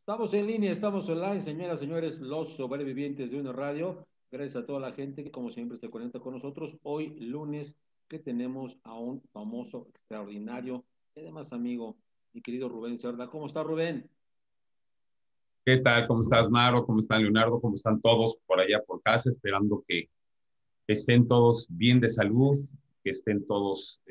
Estamos en línea, estamos online, señoras, señores, los sobrevivientes de una radio. Gracias a toda la gente que, como siempre, se conecta con nosotros. Hoy, lunes, que tenemos a un famoso, extraordinario, y además amigo, mi querido Rubén Cerda. ¿Cómo está, Rubén? ¿Qué tal? ¿Cómo estás, Maro? ¿Cómo están, Leonardo? ¿Cómo están todos por allá por casa? Esperando que estén todos bien de salud, que estén todos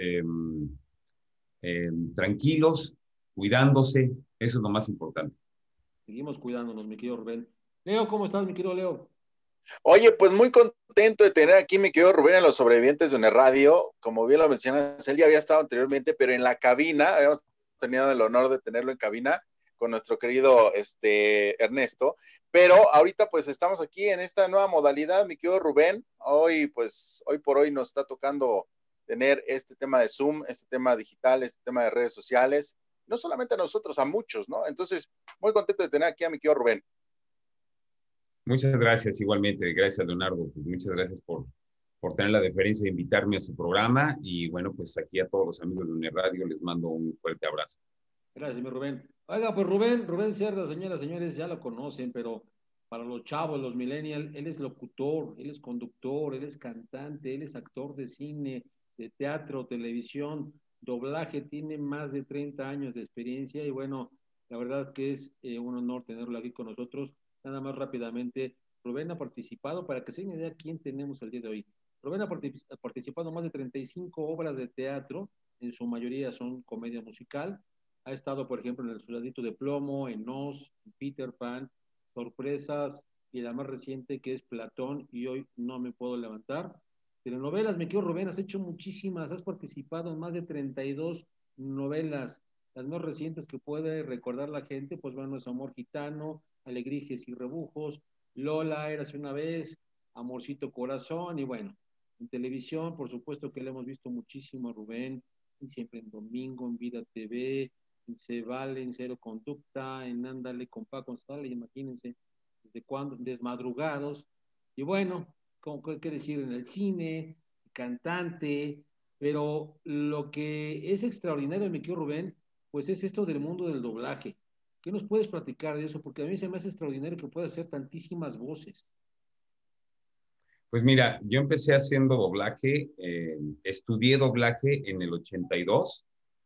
tranquilos, cuidándose. Eso es lo más importante. Seguimos cuidándonos, mi querido Rubén. Leo, ¿cómo estás, mi querido Leo? Oye, pues muy contento de tener aquí mi querido Rubén en los sobrevivientes de una radio. Como bien lo mencionas, él ya había estado anteriormente, pero en la cabina, habíamos tenido el honor de tenerlo en cabina con nuestro querido Ernesto. Pero ahorita pues estamos aquí en esta nueva modalidad, mi querido Rubén. Hoy por hoy nos está tocando tener este tema de Zoom, este tema digital, este tema de redes sociales. No solamente a nosotros, a muchos, ¿no? Entonces, muy contento de tener aquí a mi querido Rubén. Muchas gracias igualmente. Gracias, Leonardo. Pues muchas gracias por tener la deferencia de invitarme a su programa. Y bueno, pues aquí a todos los amigos de Uniradio les mando un fuerte abrazo. Gracias, mi Rubén. Oiga, pues Rubén Cerda, señoras, señores, ya lo conocen, pero para los chavos, los millennials, él es locutor, él es conductor, él es cantante, él es actor de cine, de teatro, televisión, doblaje, tiene más de 30 años de experiencia y bueno, la verdad que es un honor tenerlo aquí con nosotros. Nada más rápidamente, Rubén ha participado, para que se den una idea quién tenemos el día de hoy. Rubén ha participado en más de 35 obras de teatro, en su mayoría son comedia musical. Ha estado, por ejemplo, en El Soldadito de Plomo, en Oz, en Peter Pan, Sorpresas y la más reciente que es Platón y Hoy no me puedo levantar. Telenovelas, me quiero Rubén, has hecho muchísimas, has participado en más de 32 novelas. Las más recientes que puede recordar la gente, pues bueno, es Amor Gitano, Alegrijes y Rebujos, Lola, Érase una vez, Amorcito Corazón y bueno, en televisión, por supuesto que le hemos visto muchísimo a Rubén, siempre en Domingo, en Vida TV, se vale en Cero Conducta, en Ándale con Paco González, imagínense desde cuándo, desmadrugados, y bueno, como qué decir, en el cine, cantante, pero lo que es extraordinario, mi querido Rubén, pues es esto del mundo del doblaje. ¿Qué nos puedes platicar de eso? Porque a mí se me hace extraordinario que pueda hacer tantísimas voces. Pues mira, yo empecé haciendo doblaje, estudié doblaje en el 82.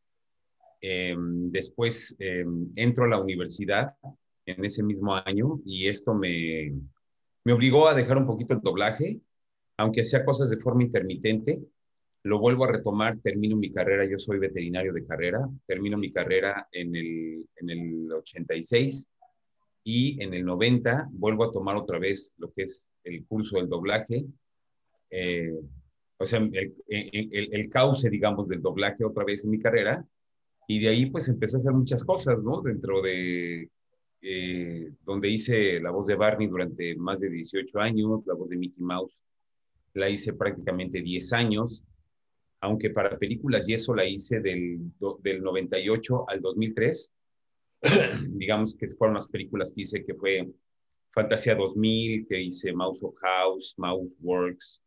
Después entro a la universidad en ese mismo año y esto me obligó a dejar un poquito el doblaje, aunque hacía cosas de forma intermitente. Lo vuelvo a retomar, termino mi carrera, yo soy veterinario de carrera, termino mi carrera en el 86 y en el 90 vuelvo a tomar otra vez lo que es el curso del doblaje, eh, o sea, el cauce, digamos, del doblaje otra vez en mi carrera. Y de ahí pues empecé a hacer muchas cosas, ¿no? Dentro de donde hice la voz de Barney durante más de 18 años, la voz de Mickey Mouse la hice prácticamente 10 años, aunque para películas y eso la hice del 98 al 2003. Digamos que fueron las películas que hice, que fue Fantasía 2000, que hice Mouse of House, Mouse Works,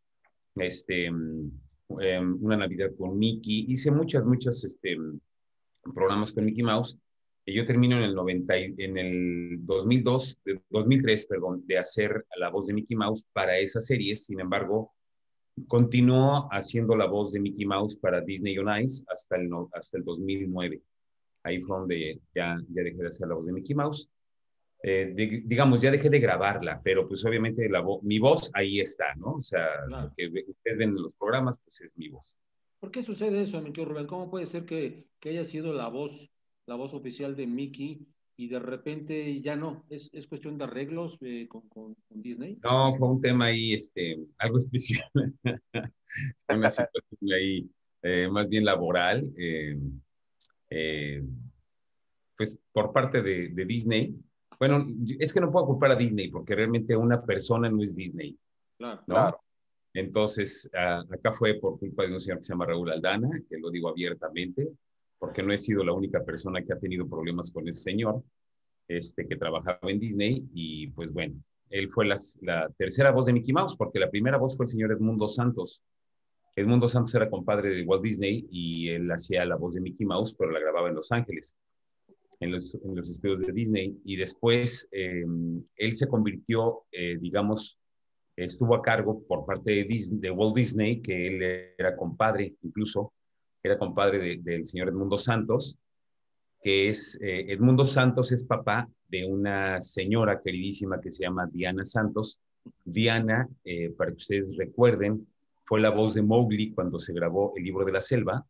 Una Navidad con Mickey, hice muchas, programas con Mickey Mouse. Y yo termino en el 2003, perdón, de hacer la voz de Mickey Mouse para esas series. Sin embargo, continuó haciendo la voz de Mickey Mouse para Disney on Ice hasta el 2009. Ahí fue donde ya dejé de hacer la voz de Mickey Mouse. Digamos, ya dejé de grabarla, pero pues obviamente mi voz ahí está, ¿no? O sea, lo Claro. que ustedes ven en los programas, pues es mi voz. ¿Por qué sucede eso, mi querido Rubén? ¿Cómo puede ser que haya sido la voz oficial de Mickey y de repente ya no? ¿Es cuestión de arreglos con Disney? No, fue un tema ahí, algo especial. Una situación ahí más bien laboral, eh, pues por parte de Disney. Bueno, es que no puedo culpar a Disney porque realmente una persona no es Disney, Claro. ¿no? Entonces, acá fue por culpa de un señor que se llama Raúl Aldana, que lo digo abiertamente, porque no he sido la única persona que ha tenido problemas con ese señor, que trabajaba en Disney, y pues bueno, él fue la tercera voz de Mickey Mouse, porque la primera voz fue el señor Edmundo Santos. Edmundo Santos era compadre de Walt Disney y él hacía la voz de Mickey Mouse, pero la grababa en Los Ángeles. en los estudios de Disney, y después él se convirtió, digamos, estuvo a cargo por parte de, Disney, de Walt Disney, que él era compadre, incluso, era compadre del señor Edmundo Santos, que es, Edmundo Santos es papá de una señora queridísima que se llama Diana Santos. Diana, para que ustedes recuerden, fue la voz de Mowgli cuando se grabó El Libro de la Selva,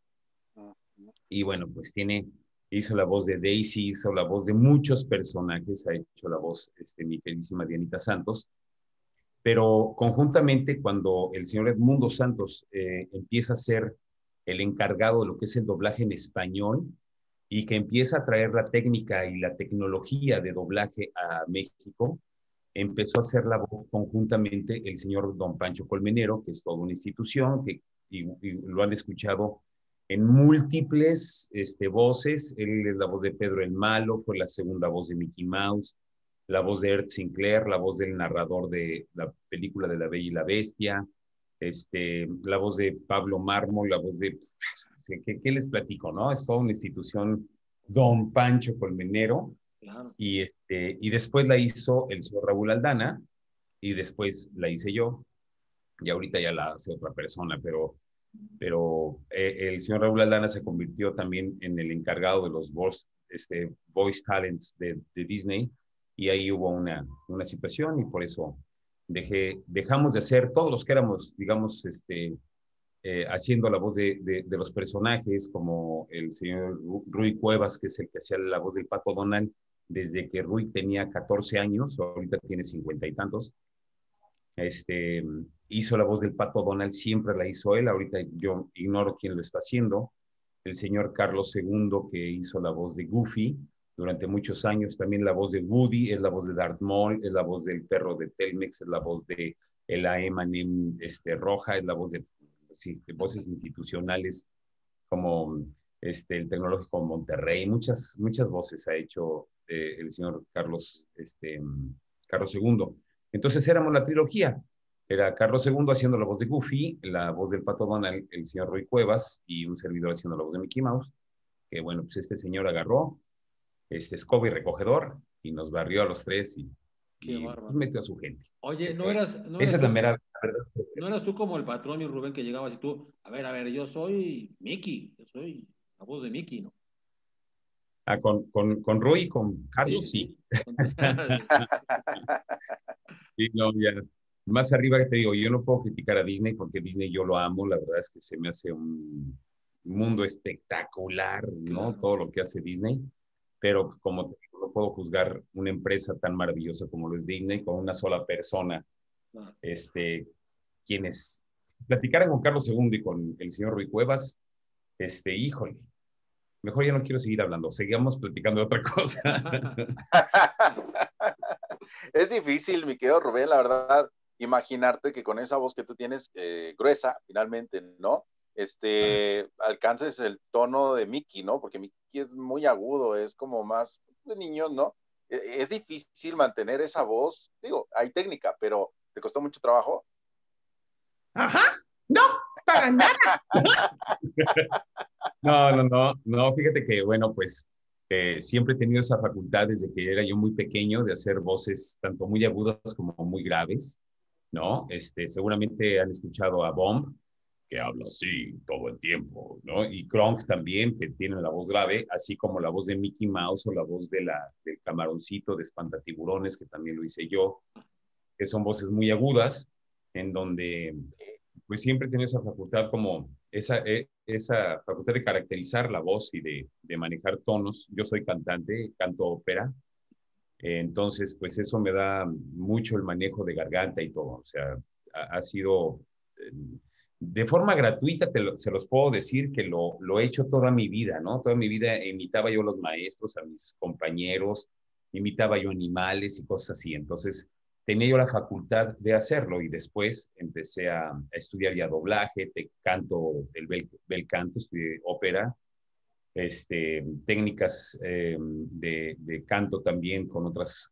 y bueno, pues hizo la voz de Daisy, hizo la voz de muchos personajes, ha hecho la voz mi queridísima Dianita Santos, pero conjuntamente cuando el señor Edmundo Santos empieza a ser el encargado de lo que es el doblaje en español y que empieza a traer la técnica y la tecnología de doblaje a México, empezó a hacer la voz conjuntamente el señor Don Pancho Colmenero, que es toda una institución, y lo han escuchado en múltiples voces. Él es la voz de Pedro el Malo, fue la segunda voz de Mickey Mouse, la voz de Ert Sinclair, la voz del narrador de la película de La Bella y la Bestia, la voz de Pablo Mármol, la voz de... ¿Qué les platico, no? Es toda una institución, Don Pancho Colmenero, claro. Y después la hizo el señor Raúl Aldana, y después la hice yo, y ahorita ya la hace otra persona, pero el señor Raúl Aldana se convirtió también en el encargado de los voice talents de Disney, y ahí hubo una situación, y por eso dejamos de hacer todos los que éramos, digamos, haciendo la voz de los personajes, como el señor Rui Cuevas, que es el que hacía la voz del Pato Donald, desde que Rui tenía 14 años, ahorita tiene 50 y tantos. Hizo la voz del Pato Donald, siempre la hizo él, ahorita yo ignoro quién lo está haciendo. El señor Carlos II, que hizo la voz de Goofy durante muchos años, también la voz de Woody, es la voz de Darth Maul, es la voz del perro de Telmex, es la voz de el A.M. Roja, es la voz de voces institucionales como el Tecnológico Monterrey, muchas voces ha hecho el señor Carlos II. Entonces éramos la trilogía. Era Carlos II haciendo la voz de Goofy, la voz del Pato Donald, el señor Rui Cuevas, y un servidor haciendo la voz de Mickey Mouse, que bueno, pues este señor agarró escoba y recogedor y nos barrió a los tres y pues metió a su gente. Oye, esa es la mera verdad. ¿No eras tú como el patrón, mi Rubén, que llegabas y tú, a ver, yo soy Mickey, yo soy la voz de Mickey, ¿no? Ah, con Rui y con Carlos, sí. Sí, no, ya. Más arriba que te digo, yo no puedo criticar a Disney porque Disney yo lo amo, la verdad es que se me hace un mundo espectacular, ¿no? Claro. Todo lo que hace Disney, pero como te digo, no puedo juzgar una empresa tan maravillosa como lo es Disney con una sola persona. Claro. Quienes platicaran con Carlos II y con el señor Rui Cuevas, híjole, mejor ya no quiero seguir hablando, sigamos platicando de otra cosa. Es difícil, mi querido Rubén, la verdad, imaginarte que con esa voz que tú tienes gruesa, finalmente, ¿no? Alcances el tono de Mickey, ¿no? Porque Mickey es muy agudo, es como más de niños, ¿no? Es difícil mantener esa voz. Digo, hay técnica, pero ¿te costó mucho trabajo? Ajá, no, para nada. No, fíjate que, bueno, pues siempre he tenido esa facultad desde que era yo muy pequeño de hacer voces tanto muy agudas como muy graves, ¿no? Seguramente han escuchado a Bomb, que habla así todo el tiempo, ¿no? Y Kronk también, que tiene la voz grave, así como la voz de Mickey Mouse o la voz del camaroncito de Espantatiburones, que también lo hice yo, que son voces muy agudas, en donde pues siempre he tenido esa facultad como esa facultad de caracterizar la voz y de manejar tonos. Yo soy cantante, canto ópera, entonces pues eso me da mucho el manejo de garganta y todo. O sea, ha sido de forma gratuita, se los puedo decir que lo he hecho toda mi vida, ¿no? Toda mi vida imitaba yo a los maestros, a mis compañeros, imitaba yo animales y cosas así. Entonces tenía yo la facultad de hacerlo y después empecé a estudiar ya doblaje, el bel canto, estudié ópera, técnicas de canto también con otros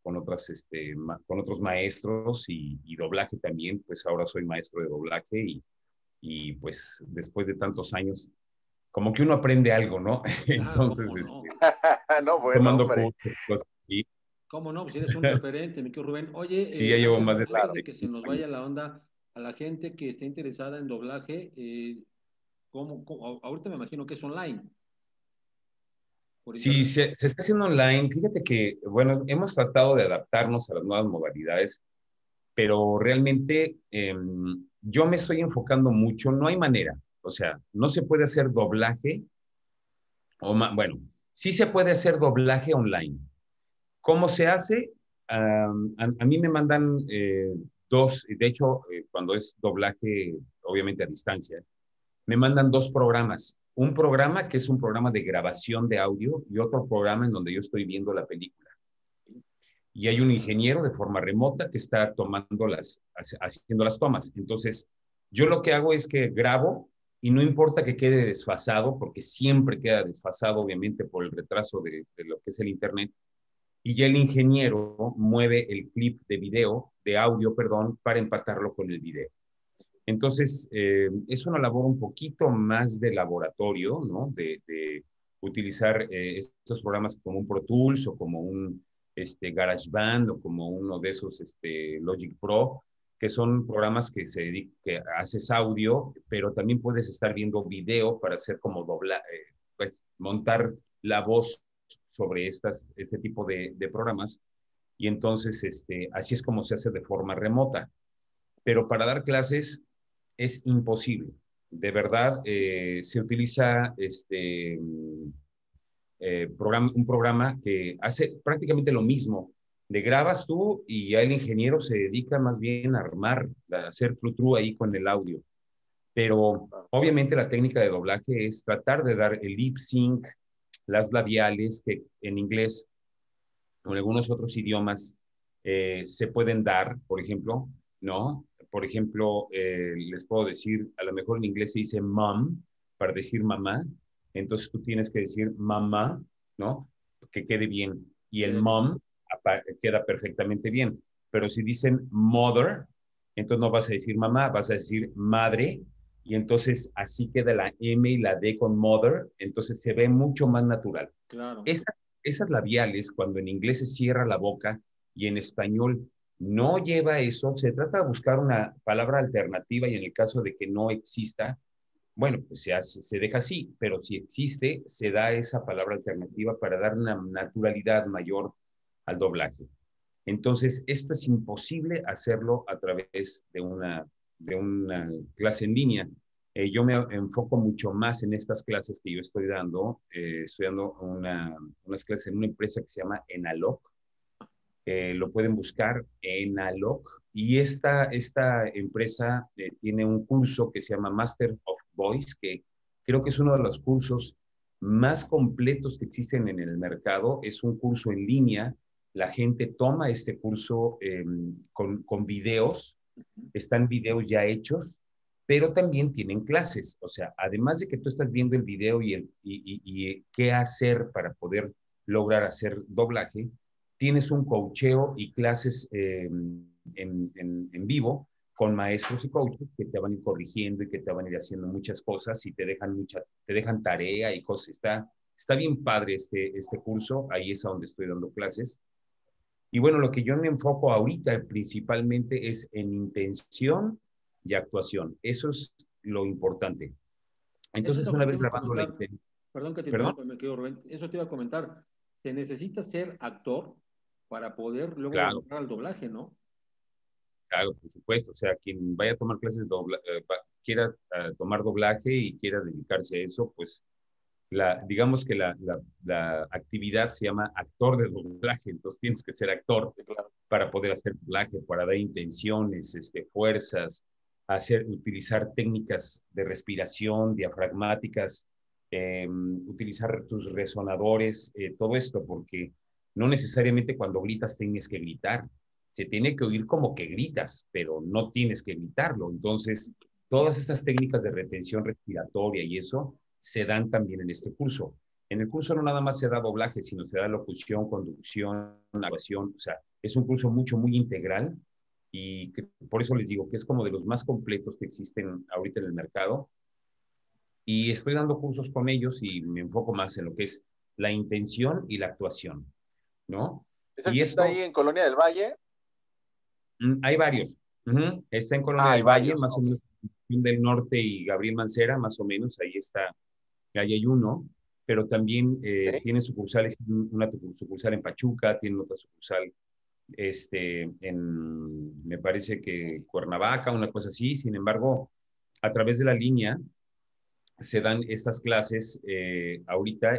maestros y doblaje también, pues ahora soy maestro de doblaje y pues después de tantos años, como que uno aprende algo, ¿no? Entonces, No, bueno, tomando hombre. cursos, cosas así. ¿Cómo no? Pues eres un referente, mi querido Rubén. Sí, Oye, ya llevo más de antes Claro. de que se 35 nos años. vaya la onda, a la gente que esté interesada en doblaje, ahorita me imagino que es online, por Sí, internet. se está haciendo online. Fíjate que, bueno, hemos tratado de adaptarnos a las nuevas modalidades, pero realmente yo me estoy enfocando mucho, no hay manera, o sea, no se puede hacer doblaje, bueno, sí se puede hacer doblaje online. ¿Cómo se hace? A mí me mandan dos, de hecho, cuando es doblaje, obviamente a distancia, me mandan dos programas. Un programa que es un programa de grabación de audio y otro programa en donde yo estoy viendo la película. Y hay un ingeniero de forma remota que está haciendo las tomas. Entonces, yo lo que hago es que grabo y no importa que quede desfasado, porque siempre queda desfasado, obviamente, por el retraso de lo que es el Internet, y ya el ingeniero mueve el clip de video, de audio, perdón, para empatarlo con el video. Entonces, es una labor un poquito más de laboratorio, ¿no? De utilizar estos programas como un Pro Tools o como un GarageBand o como uno de esos Logic Pro, que son programas que haces audio, pero también puedes estar viendo video para hacer como pues montar la voz sobre este tipo de programas. Y entonces, así es como se hace de forma remota. Pero para dar clases es imposible. De verdad, se utiliza un programa que hace prácticamente lo mismo. Le grabas tú y ya el ingeniero se dedica más bien a armar, a hacer tru ahí con el audio. Pero obviamente la técnica de doblaje es tratar de dar el lip sync, las labiales, que en inglés o en algunos otros idiomas se pueden dar, por ejemplo, ¿no? Por ejemplo, les puedo decir, a lo mejor en inglés se dice mom para decir mamá, entonces tú tienes que decir mamá, ¿no? Que quede bien. Y el mom queda perfectamente bien. Pero si dicen mother, entonces no vas a decir mamá, vas a decir madre, y entonces así queda la M y la D con mother, entonces se ve mucho más natural. Claro. Esas labiales, cuando en inglés se cierra la boca y en español no lleva eso, se trata de buscar una palabra alternativa y en el caso de que no exista, bueno, pues se deja así, pero si existe, se da esa palabra alternativa para dar una naturalidad mayor al doblaje. Entonces, esto es imposible hacerlo a través de una clase en línea. Yo me enfoco mucho más en estas clases que yo estoy dando. Estoy dando unas clases en una empresa que se llama Enalog. Lo pueden buscar Enalog. Y esta empresa tiene un curso que se llama Master of Voice, que creo que es uno de los cursos más completos que existen en el mercado. Es un curso en línea. La gente toma este curso con videos, están videos ya hechos, pero también tienen clases. O sea, además de que tú estás viendo el video y qué hacer para poder lograr hacer doblaje, tienes un coacheo y clases en vivo con maestros y coaches que te van a ir corrigiendo y que te van a ir haciendo muchas cosas y te dejan tarea y cosas. Está bien padre este curso, ahí es a donde estoy dando clases. Y bueno, lo que yo me enfoco ahorita principalmente es en intención y actuación. Eso es lo importante. Eso es Entonces, lo que una te vez iba a grabando la comentar. intención, Perdón que te perdón, interrumpa, me quedo Rubén. Eso te iba a comentar. Se necesita ser actor para poder luego claro, entrar al doblaje, ¿no? claro, por supuesto. O sea, quien vaya a tomar clases de quiera tomar doblaje y quiera dedicarse a eso, pues digamos que la actividad se llama actor de doblaje, entonces tienes que ser actor Claro. para poder hacer doblaje, para dar intenciones, fuerzas, utilizar técnicas de respiración, diafragmáticas, utilizar tus resonadores, todo esto, porque no necesariamente cuando gritas tienes que gritar, se tiene que oír como que gritas, pero no tienes que gritarlo. Entonces, todas estas técnicas de retención respiratoria y eso se dan también en este curso. En el curso no nada más se da doblaje, sino se da locución, conducción, actuación, o sea, es un curso muy integral y por eso les digo que es como de los más completos que existen ahorita en el mercado y estoy dando cursos con ellos y me enfoco más en lo que es la intención y la actuación, ¿no? ¿Es el Y que está ahí esto, en Colonia del Valle? hay varios. Está en Colonia Ah, hay del Valle, varios. más o menos del norte y Gabriel Mancera, más o menos, ahí está, ahí hay uno, pero también Ok. tiene sucursales, una sucursal en Pachuca, tiene otra sucursal me parece que Cuernavaca, una cosa así. Sin embargo, a través de la línea se dan estas clases ahorita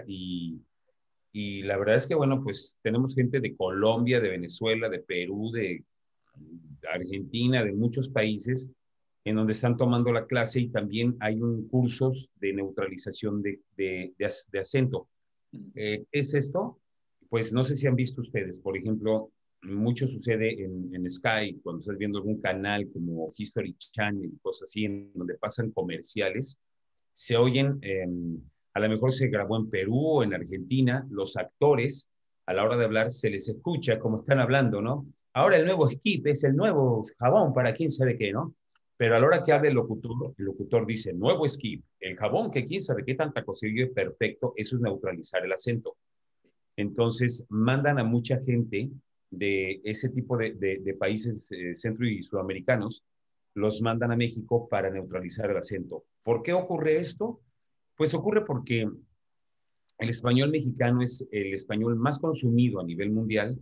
y la verdad es que, bueno, pues tenemos gente de Colombia, de Venezuela, de Perú, de Argentina, de muchos países en donde están tomando la clase y también hay un cursos de neutralización de acento. ¿Qué es esto? Pues no sé si han visto ustedes, por ejemplo, mucho sucede en Sky, cuando estás viendo algún canal como History Channel, cosas así, en donde pasan comerciales, se oyen, a lo mejor se grabó en Perú o en Argentina, los actores, a la hora de hablar, se les escucha como están hablando, ¿no? Ahora el nuevo skip es el nuevo jabón para quién sabe qué, ¿no? Pero a la hora que habla el locutor dice, nuevo skip, el jabón que quién sabe qué tanta cosa, y perfecto, eso es neutralizar el acento. Entonces, mandan a mucha gente de ese tipo de países centro y sudamericanos, los mandan a México para neutralizar el acento. ¿Por qué ocurre esto? Pues ocurre porque el español mexicano es el español más consumido a nivel mundial.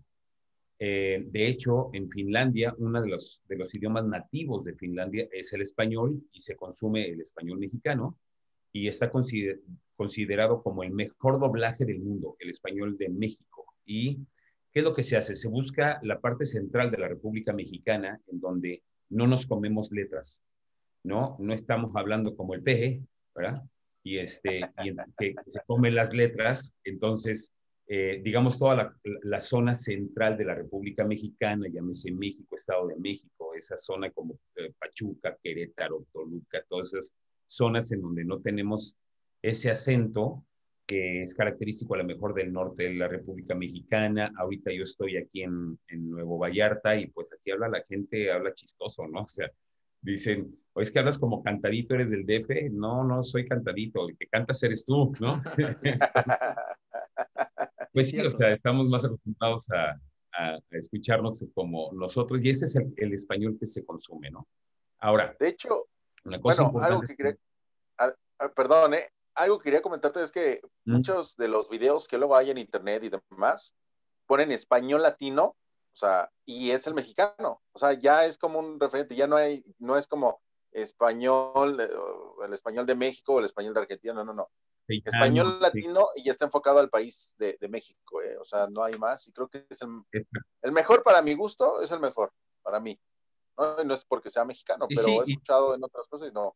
De hecho, en Finlandia, uno de los idiomas nativos de Finlandia es el español y se consume el español mexicano y está considerado como el mejor doblaje del mundo, el español de México. ¿Y qué es lo que se hace? Se busca la parte central de la República Mexicana en donde no nos comemos letras, ¿no? No estamos hablando como el peje, ¿verdad? Y que se comen las letras, entonces, digamos, toda la zona central de la República Mexicana, llámese México, Estado de México, esa zona como Pachuca, Querétaro, Toluca, todas esas zonas en donde no tenemos ese acento que es característico a lo mejor del norte de la República Mexicana. Ahorita yo estoy aquí en Nuevo Vallarta y pues aquí la gente habla chistoso, ¿no? O sea, dicen, o es que hablas como cantadito, eres del DF. No, no soy cantadito, el que cantas eres tú, ¿no? Sí, Entonces, sí, es pues sí, o cierto. sea, estamos más acostumbrados a escucharnos como nosotros y ese es el español que se consume, ¿no? Ahora, De hecho, una cosa bueno, algo importante es que que, quería, perdón, algo que quería comentarte es que mm, muchos de los videos que luego hay en internet y demás ponen español latino, o sea, y es el mexicano, o sea, ya es como un referente, ya no es como español, el español de México o el español de Argentina, no, no, no. mexicano, Español sí, latino y ya está enfocado al país de México, o sea, no hay más, y creo que es es- el mejor para mi gusto, es el mejor para mí. No, y no es porque sea mexicano, y pero sí, he escuchado en otras cosas y no.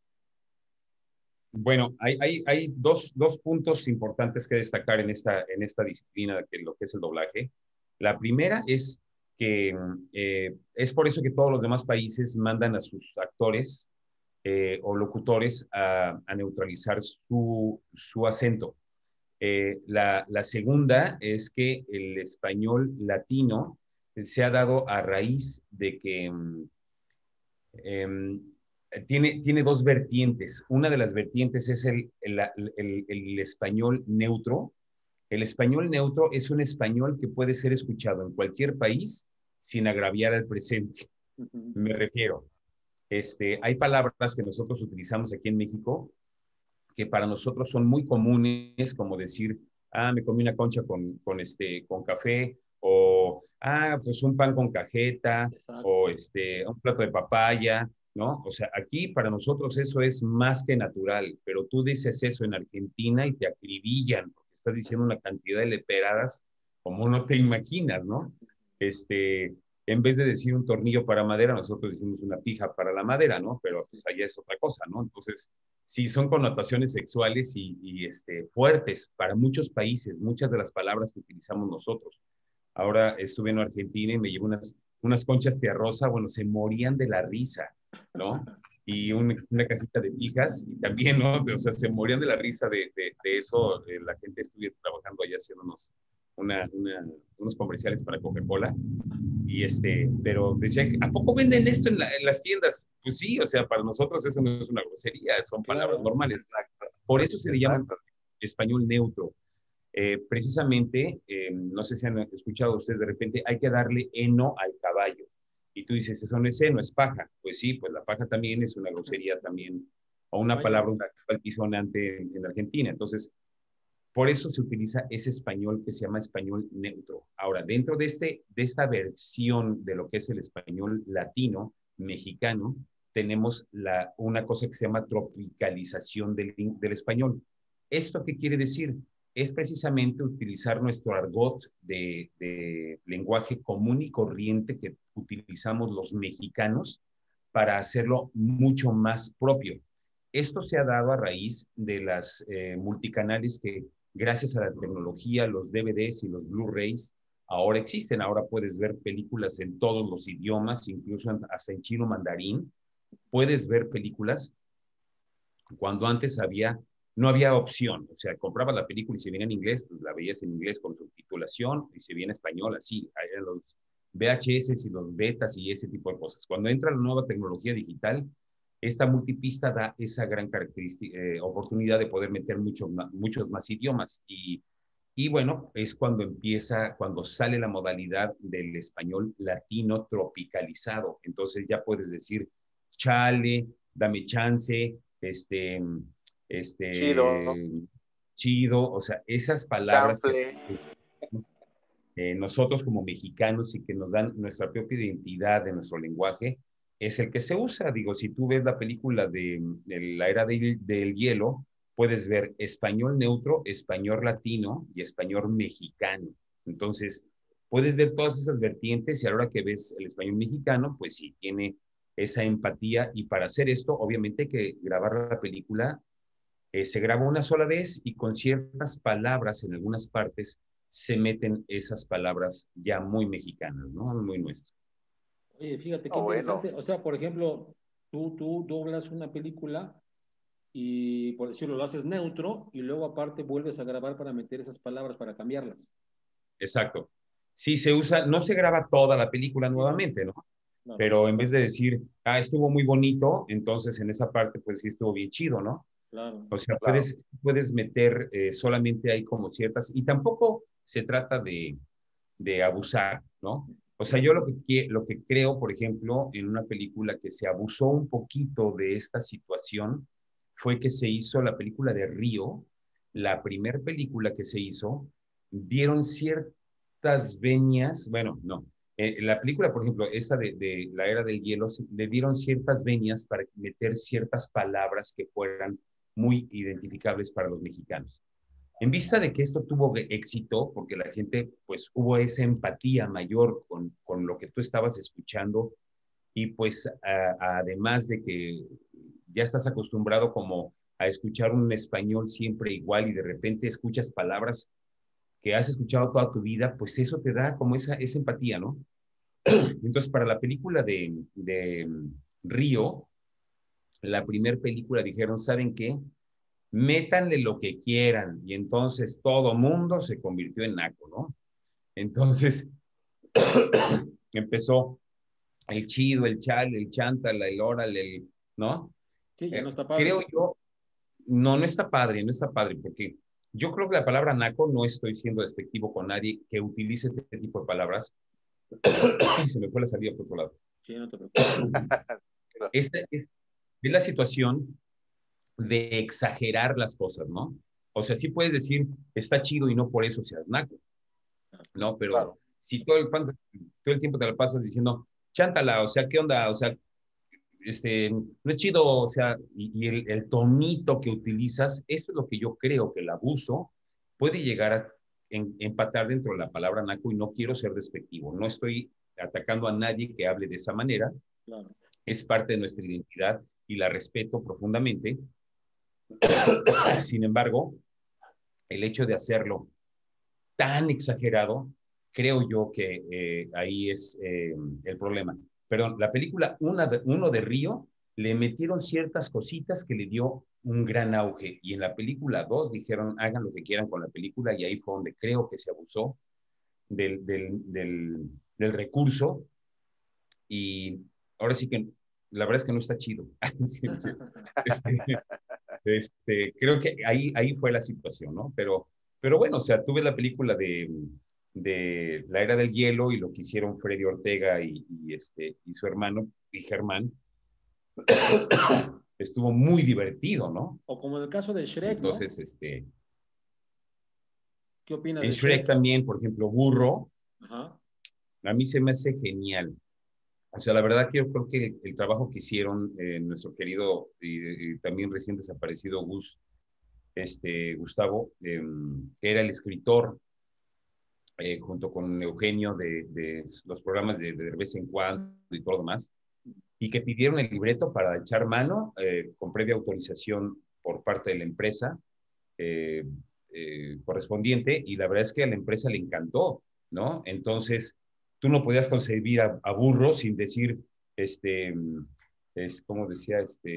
bueno, hay dos puntos importantes que destacar en esta disciplina de lo que es el doblaje. La primera es que es por eso que todos los demás países mandan a sus actores o locutores a neutralizar su acento. La segunda es que el español latino se ha dado a raíz de que eh, tiene dos vertientes. Una de las vertientes es el español neutro. El español neutro es un español que puede ser escuchado en cualquier país sin agraviar al presente. Me refiero, hay palabras que nosotros utilizamos aquí en México que para nosotros son muy comunes, como decir, me comí una concha con café, o, pues un pan con cajeta, Exacto. o un plato de papaya, ¿no? O sea, aquí para nosotros eso es más que natural, pero tú dices eso en Argentina y te acribillan, porque estás diciendo una cantidad de leperadas como no te imaginas, ¿no? En vez de decir un tornillo para madera, nosotros decimos una pija para la madera, ¿no? Pero pues allá es otra cosa, ¿no? Entonces, sí son connotaciones sexuales y fuertes para muchos países, muchas de las palabras que utilizamos nosotros. Ahora estuve en Argentina y me llevé unas conchas tía rosa, bueno, se morían de la risa, ¿no? Y una cajita de pijas y también, ¿no? O sea, se morían de la risa de eso. La gente estuvo trabajando allá haciendo unos comerciales para Coca-Cola pero decía, ¿a poco venden esto en las tiendas? Pues sí, o sea, para nosotros eso no es una grosería, son palabras Claro. normales. Exacto, Por eso se le llama exacto. español neutro. Precisamente, no sé si han escuchado ustedes de repente, hay que darle heno al caballo. Y tú dices, eso no es heno, es paja. Pues sí, pues la paja también es una grosería también, o una Vaya. palabra un poco altisonante en Argentina. Entonces, por eso se utiliza ese español que se llama español neutro. Ahora, dentro de esta versión de lo que es el español latino, mexicano, tenemos una cosa que se llama tropicalización del español. ¿Esto qué quiere decir? Es precisamente utilizar nuestro argot de lenguaje común y corriente que utilizamos los mexicanos para hacerlo mucho más propio. Esto se ha dado a raíz de las multicanales que gracias a la tecnología, los DVDs y los Blu-rays ahora existen. Ahora puedes ver películas en todos los idiomas, incluso hasta en chino mandarín. Puedes ver películas cuando antes no había opción. O sea, comprabas la película y si viene en inglés, pues la veías en inglés con subtitulación, y si viene en español, así. Eran los VHS y los betas y ese tipo de cosas. Cuando entra la nueva tecnología digital, esta multipista da esa gran característica, oportunidad de poder meter muchos más idiomas. Y bueno, es cuando sale la modalidad del español latino tropicalizado. Entonces ya puedes decir, chale, dame chance, Chido, chido, o sea, esas palabras que chanfle. nosotros como mexicanos y que nos dan nuestra propia identidad de nuestro lenguaje, es el que se usa. Digo, si tú ves la película de la era del hielo, puedes ver español neutro, español latino y español mexicano. Entonces, puedes ver todas esas vertientes y a la hora que ves el español mexicano, pues sí, tiene esa empatía y para hacer esto, obviamente hay que grabar la película, se graba una sola vez y con ciertas palabras en algunas partes se meten esas palabras ya muy mexicanas, ¿no? Muy nuestras. Oye, fíjate qué No, bueno. interesante. O sea, por ejemplo, tú doblas una película y, por decirlo, lo haces neutro y luego aparte vuelves a grabar para meter esas palabras para cambiarlas. Exacto. Sí, se usa, no se graba toda la película Sí, no, nuevamente, ¿no? claro, Pero en vez de decir, estuvo muy bonito, entonces en esa parte, pues sí estuvo bien chido, ¿no? claro. O sea, Claro. puedes meter solamente hay como ciertas, y tampoco se trata de abusar, ¿no? O sea, yo lo que creo, por ejemplo, en una película que se abusó un poquito de esta situación fue que se hizo la película de Río, la primera película que se hizo, dieron ciertas venias, bueno, no, la película, por ejemplo, esta de la era del hielo, le dieron ciertas venias para meter ciertas palabras que fueran muy identificables para los mexicanos. En vista de que esto tuvo éxito, porque la gente, pues hubo esa empatía mayor con lo que tú estabas escuchando y pues además de que ya estás acostumbrado como a escuchar un español siempre igual y de repente escuchas palabras que has escuchado toda tu vida, pues eso te da como esa empatía, ¿no? Entonces, para la película de Río, la primera película dijeron, ¿saben qué? Métanle lo que quieran. Y entonces todo mundo se convirtió en naco, ¿no? Entonces empezó el chido, el chal, el chantal, el oral, ¿no? Sí, ya no está padre. Creo yo, no está padre, no está padre, porque yo creo que la palabra naco, no estoy siendo despectivo con nadie que utilice este tipo de palabras. Se me fue la salida por otro lado. Sí, no te preocupes. Esta es la situación de exagerar las cosas, ¿no? O sea, sí puedes decir, está chido y no por eso seas naco, ¿no? Pero Claro. si todo el tiempo te la pasas diciendo, chántala, o sea, ¿qué onda? O sea, no es chido, o sea, y el tonito que utilizas, eso es lo que yo creo que el abuso puede llegar a empatar dentro de la palabra naco y no quiero ser despectivo, no estoy atacando a nadie que hable de esa manera, Claro. es parte de nuestra identidad y la respeto profundamente. Sin embargo, el hecho de hacerlo tan exagerado, creo yo que ahí es el problema. Perdón, la película Uno de Río le metieron ciertas cositas que le dio un gran auge y en la película 2 dijeron hagan lo que quieran con la película y ahí fue donde creo que se abusó del recurso y ahora sí que la verdad es que no está chido. Sí, sí. Este, creo que ahí fue la situación, ¿no? Pero Pero bueno, o sea, tuve la película de La Era del Hielo y lo que hicieron Freddy Ortega y su hermano, y Germán, estuvo muy divertido, ¿no? O como en el caso de Shrek, ¿no? Entonces, ¿Qué opinas en de Shrek Shrek? también, por ejemplo, Burro, Ajá. a mí se me hace genial. O sea, la verdad que yo creo que el trabajo que hicieron nuestro querido y también recién desaparecido Gustavo, que era el escritor junto con Eugenio de los programas de vez en cuando y todo lo demás, y que pidieron el libreto para echar mano con previa autorización por parte de la empresa eh, correspondiente, y la verdad es que a la empresa le encantó, ¿no? Entonces, tú no podías concebir a Burro sin decir, este, como decía,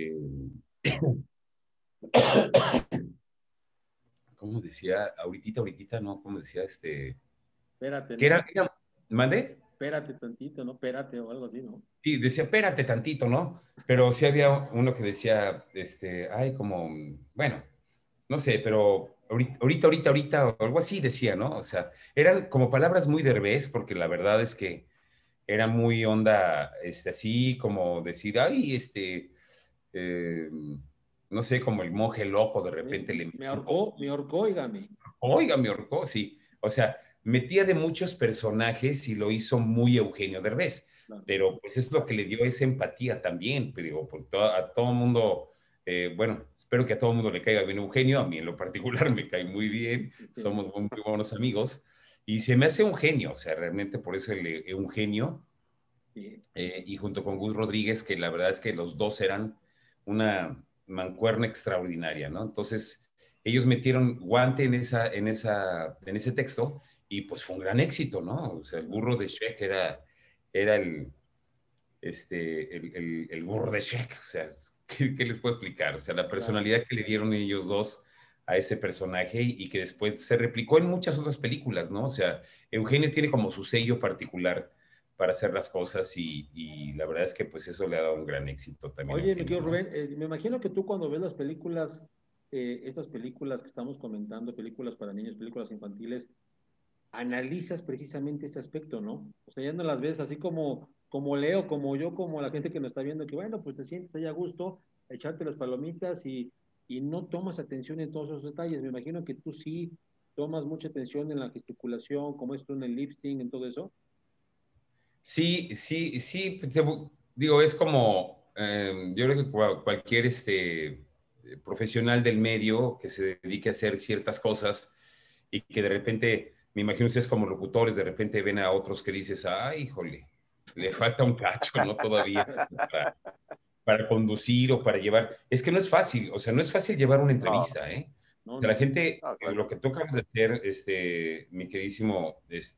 ¿cómo decía? Ahorita, no, ¿cómo decía? Espérate, Que ¿no? ¿mande? Espérate tantito, ¿no? Espérate o algo así, ¿no? Sí, decía, espérate tantito, ¿no? Pero sí había uno que decía, ay, como, bueno, no sé, pero ahorita, o algo así decía, ¿no? O sea, eran como palabras muy Derbez, porque la verdad es que era muy onda, así como decir, ay, eh, no sé, como el monje loco de repente le metió un poco. Me ahorcó, óigame. Oiga, me ahorcó, sí. O sea, metía de muchos personajes y lo hizo muy Eugenio Derbez. Claro. Pero pues es lo que le dio esa empatía también, pero a todo mundo, bueno, espero que a todo mundo le caiga bien Eugenio, a mí en lo particular me cae muy bien, Sí, somos muy buenos amigos, y se me hace un genio, o sea, realmente por eso el Eugenio, sí. y junto con Gus Rodríguez, que la verdad es que los dos eran una mancuerna extraordinaria, ¿no? Entonces, ellos metieron guante en ese texto y pues fue un gran éxito, ¿no? O sea, el burro de Shrek era el burro de Shrek, o sea, ¿qué les puedo explicar? O sea, la Claro. personalidad que le dieron ellos dos a ese personaje y que después se replicó en muchas otras películas, ¿no? O sea, Eugenio tiene como su sello particular para hacer las cosas y la verdad es que pues eso le ha dado un gran éxito también a Oye, mi Eugenio, querido ¿no? Rubén, me imagino que tú cuando ves las películas, estas películas que estamos comentando, películas para niños, películas infantiles, analizas precisamente ese aspecto, ¿no? O sea, ya no las ves así como Leo, como yo, como la gente que nos está viendo, que bueno, pues te sientes ahí a gusto, echarte las palomitas y no tomas atención en todos esos detalles. Me imagino que tú sí tomas mucha atención en la gesticulación, como esto en el lip sync, en todo eso. Sí, sí, sí, digo, es como, yo creo que cualquier profesional del medio que se dedique a hacer ciertas cosas y que de repente, me imagino ustedes como locutores, de repente ven a otros que dices, ay, híjole, le falta un cacho, ¿no? Todavía para conducir o para llevar. Es que no es fácil, o sea, no es fácil llevar una No, entrevista, ¿eh? No, O sea, la no, gente, no, lo claro. que tú acabas de hacer, mi queridísimo,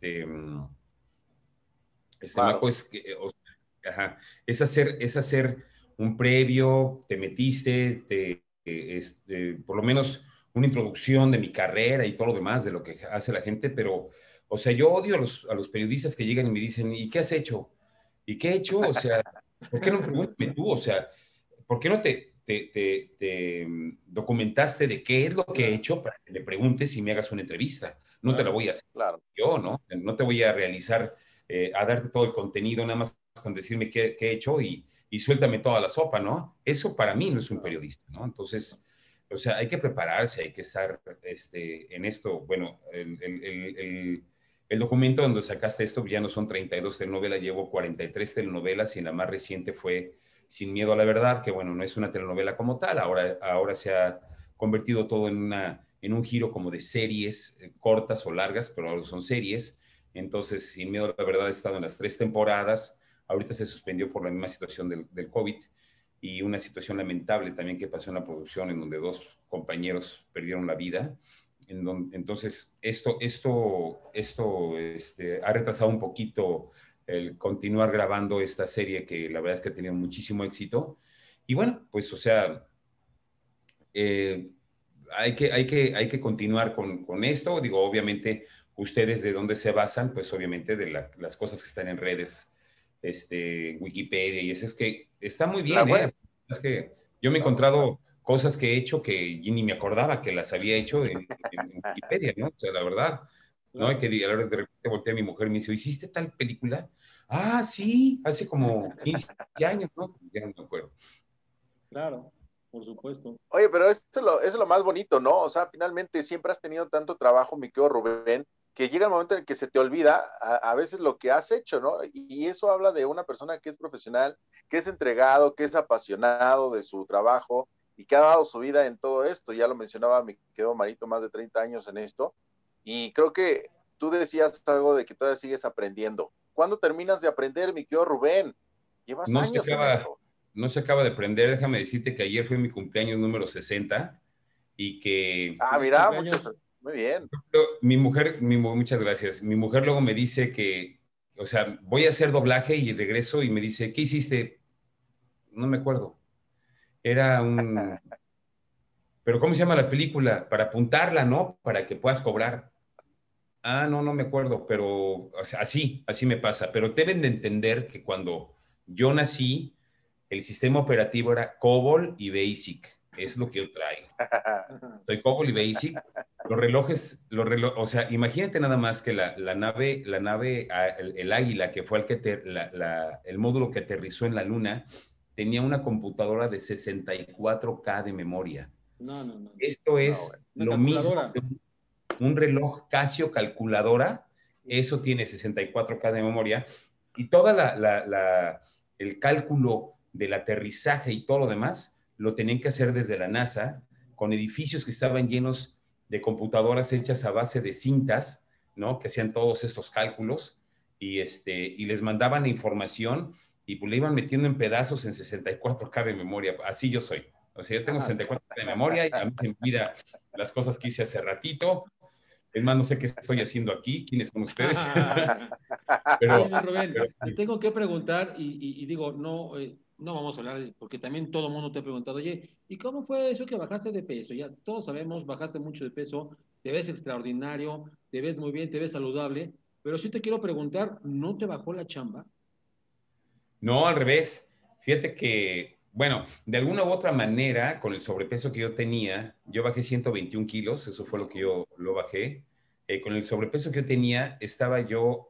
Maco, Claro. es que, ajá, es hacer un previo, te metiste, por lo menos una introducción de mi carrera y todo lo demás de lo que hace la gente, pero, o sea, yo odio a los periodistas que llegan y me dicen, ¿y qué has hecho? ¿Y qué he hecho? O sea, ¿por qué no pregúntame tú? O sea, ¿por qué no te documentaste de qué es lo que he claro, hecho para que me preguntes y me hagas una entrevista? No te la claro. voy a hacer Claro. yo, ¿no? No te voy a realizar, a darte todo el contenido, nada más con decirme qué he hecho y suéltame toda la sopa, ¿no? Eso para mí no es un Claro. periodista, ¿no? Entonces, o sea, hay que prepararse, hay que estar en esto. Bueno, el documento donde sacaste esto ya no son 32 telenovelas, llevo 43 telenovelas y la más reciente fue Sin Miedo a la Verdad, que bueno, no es una telenovela como tal, ahora se ha convertido todo en un giro como de series cortas o largas, pero ahora son series. Entonces, Sin Miedo a la Verdad, he estado en las 3 temporadas. Ahorita se suspendió por la misma situación del COVID y una situación lamentable también que pasó en la producción en donde 2 compañeros perdieron la vida. Entonces, esto ha retrasado un poquito el continuar grabando esta serie que la verdad es que ha tenido muchísimo éxito. Y bueno, pues, o sea, eh, hay que continuar con esto. Digo, obviamente, ustedes de dónde se basan, pues obviamente de las cosas que están en redes, Wikipedia y eso es que está muy La bien, web, ¿eh? Es que yo me he claro, claro. encontrado cosas que he hecho que ni me acordaba que las había hecho en Wikipedia, ¿no? O sea, la verdad, ¿no? Y Claro. que de repente volteé a mi mujer y me dice, ¿hiciste tal película? Ah, sí, hace como 15 años, ¿no? Ya no me acuerdo. Claro, por supuesto. Oye, pero eso es lo más bonito, ¿no? O sea, finalmente siempre has tenido tanto trabajo, mi querido Rubén, que llega el momento en el que se te olvida a veces lo que has hecho, ¿no? Y eso habla de una persona que es profesional, que es entregado, que es apasionado de su trabajo y que ha dado su vida en todo esto. Ya lo mencionaba mi querido Marito, más de 30 años en esto. Y creo que tú decías algo de que todavía sigues aprendiendo. ¿Cuándo terminas de aprender, mi querido Rubén? Llevas No se años en acaba, esto. no se acaba de prender. Déjame decirte que ayer fue mi cumpleaños número 60 y que Ah, Feliz mira, muchos, cumpleaños. muy bien. mi mujer, muchas gracias. Mi mujer luego me dice que, o sea, voy a hacer doblaje y regreso y me dice, ¿qué hiciste? No me acuerdo. Era un, pero ¿cómo se llama la película? Para apuntarla, ¿no? Para que puedas cobrar. Ah, no, no me acuerdo, pero o sea, así me pasa. Pero deben de entender que cuando yo nací, el sistema operativo era COBOL y BASIC. Es lo que yo traigo. Soy COBOL y BASIC. O sea, imagínate nada más que el Águila, que fue el módulo que aterrizó en la Luna, tenía una computadora de 64K de memoria. No, no, no. Esto No, es bueno. Una lo mismo calculadora. que un reloj Casio calculadora, eso tiene 64K de memoria, y todo el cálculo del aterrizaje y todo lo demás lo tenían que hacer desde la NASA, con edificios que estaban llenos de computadoras hechas a base de cintas, ¿no? Que hacían todos estos cálculos, y les mandaban la información y pues le iban metiendo en pedazos en 64K de memoria. Así yo soy. O sea, yo tengo 64K de memoria y a mí se me olvida las cosas que hice hace ratito. Es más, no sé qué estoy haciendo aquí, quiénes son ustedes. Oye, pero, mi Rubén, pero te tengo que preguntar y digo, no, no vamos a hablar, porque también todo el mundo te ha preguntado, oye, ¿y cómo fue eso que bajaste de peso? Ya todos sabemos, bajaste mucho de peso, te ves extraordinario, te ves muy bien, te ves saludable, pero sí te quiero preguntar, ¿no te bajó la chamba? no, al revés. Fíjate que, bueno, de alguna u otra manera, con el sobrepeso que yo tenía, yo bajé 121 kilos, eso fue lo que yo lo bajé. Con el sobrepeso que yo tenía, estaba yo,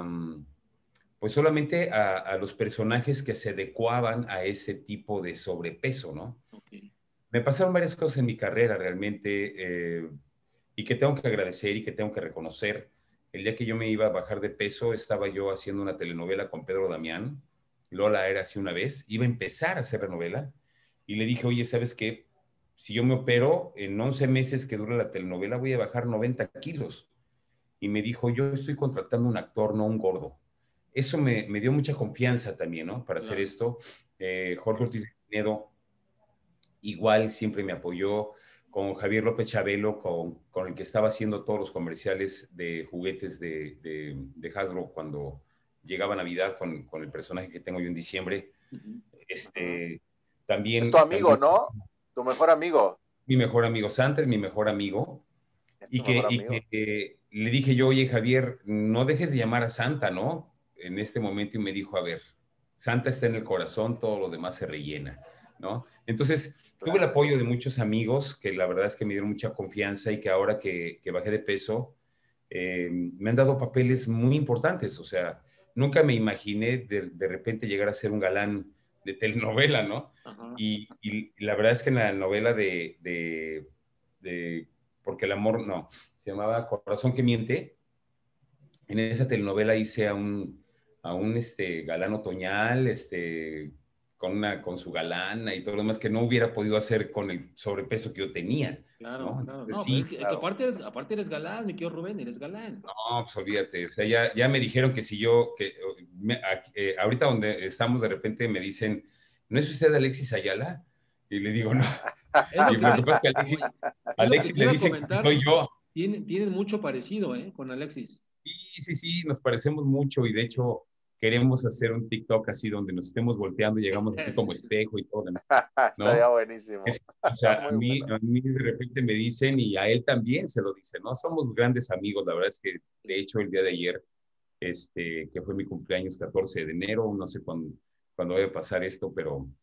pues solamente a los personajes que se adecuaban a ese tipo de sobrepeso, ¿no? Ok, Me pasaron varias cosas en mi carrera realmente, y que tengo que agradecer y que tengo que reconocer. El día que yo me iba a bajar de peso, estaba yo haciendo una telenovela con Pedro Damián. Lola era así una vez, iba a empezar a hacer la novela y le dije, oye, ¿sabes qué? Si yo me opero, en 11 meses que dura la telenovela, voy a bajar 90 kilos. Y me dijo, yo estoy contratando un actor, no un gordo. Eso me dio mucha confianza también, ¿no? Para hacer claro. esto. Jorge Ortiz de Pinedo igual siempre me apoyó, con Javier López Chabelo, con el que estaba haciendo todos los comerciales de juguetes de Hasbro cuando llegaba Navidad con el personaje que tengo yo en diciembre. Ujú. Ujú. Este, Es tu amigo, también ¿no? Tu mejor amigo. mi mejor amigo Santa es mi mejor amigo. Es Y tu que, mejor y amigo. que le dije yo, oye Javier, no dejes de llamar a Santa, ¿no? En este momento y me dijo, a ver, Santa está en el corazón, todo lo demás se rellena, ¿no? Entonces, tuve el Claro. apoyo de muchos amigos que la verdad es que me dieron mucha confianza y que ahora que bajé de peso, me han dado papeles muy importantes, o sea, nunca me imaginé de repente llegar a ser un galán de telenovela, ¿no? Ajá. Y la verdad es que en la novela porque el amor, no, se llamaba Corazón que miente. En esa telenovela hice a un galán otoñal, con su galana y todo lo demás que no hubiera podido hacer con el sobrepeso que yo tenía, Claro, ¿no? claro. Entonces No, pero sí, que Claro. aparte eres galán, mi querido Rubén, eres galán. no, pues olvídate, o sea, ya me dijeron que si yo, ahorita donde estamos de repente me dicen, ¿no es usted Alexis Ayala? Y le digo, no. Es Y lo que lo que te, pasa es que Alexis, oye, es lo que Alexis te le iba a dicen que comentar. soy yo. Tienes mucho parecido, ¿eh? Con Alexis. Sí, sí, sí, nos parecemos mucho y de hecho queremos hacer un TikTok así donde nos estemos volteando y llegamos así como Sí. espejo y todo, Estaría ¿no? buenísimo. O sea, a Muy mí, bueno. a mí de repente me dicen y a él también se lo dicen, ¿no? Somos grandes amigos, la verdad es que de hecho el día de ayer, que fue mi cumpleaños 14 de enero, no sé cuándo vaya a pasar esto, pero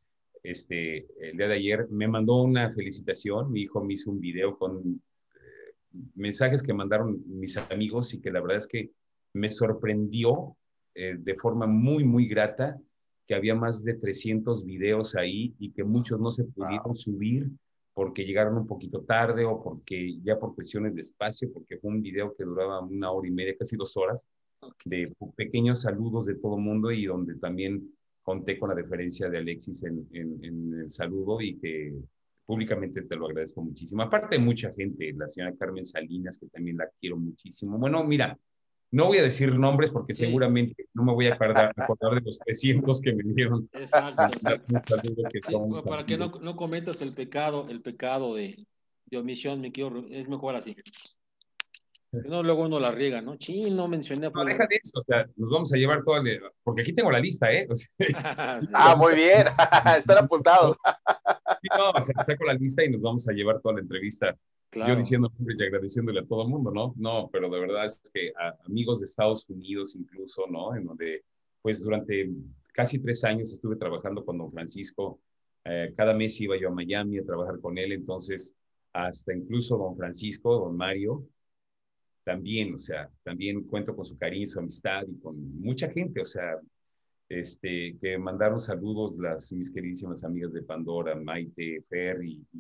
el día de ayer, me mandó una felicitación. Mi hijo me hizo un video con mensajes que mandaron mis amigos y que la verdad es que me sorprendió de forma muy, muy grata que había más de 300 videos ahí y que muchos no se pudieron subir porque llegaron un poquito tarde o porque ya por cuestiones de espacio, porque fue un video que duraba 1 hora y media, casi 2 horas, de pequeños saludos de todo mundo y donde también conté con la deferencia de Alexis en el saludo y que públicamente te lo agradezco muchísimo. Aparte de mucha gente, la señora Carmen Salinas, que también la quiero muchísimo. Bueno, mira, no voy a decir nombres porque seguramente no me voy a acordar de los 300 que me dieron. Exacto, exacto. Un saludo que Sí, para que no cometas el pecado de omisión, me quiero, es mejor así. No, luego uno la riega, ¿no? Sí, no mencioné a No, deja de eso, o sea, nos vamos a llevar toda porque aquí tengo la lista, ¿eh? O sea, Ah, muy bien, están apuntados. sí, no, o sea, saco la lista y nos vamos a llevar toda la entrevista. Yo Claro. diciendo nombres y agradeciéndole a todo el mundo, ¿no? No, pero de verdad es que amigos de Estados Unidos incluso, ¿no? En donde, pues durante casi 3 años estuve trabajando con don Francisco. Cada mes iba yo a Miami a trabajar con él, entonces hasta incluso don Francisco, don Mario, también, o sea, también cuento con su cariño, su amistad y con mucha gente, o sea, que mandaron saludos mis queridísimas amigas de Pandora, Maite, Fer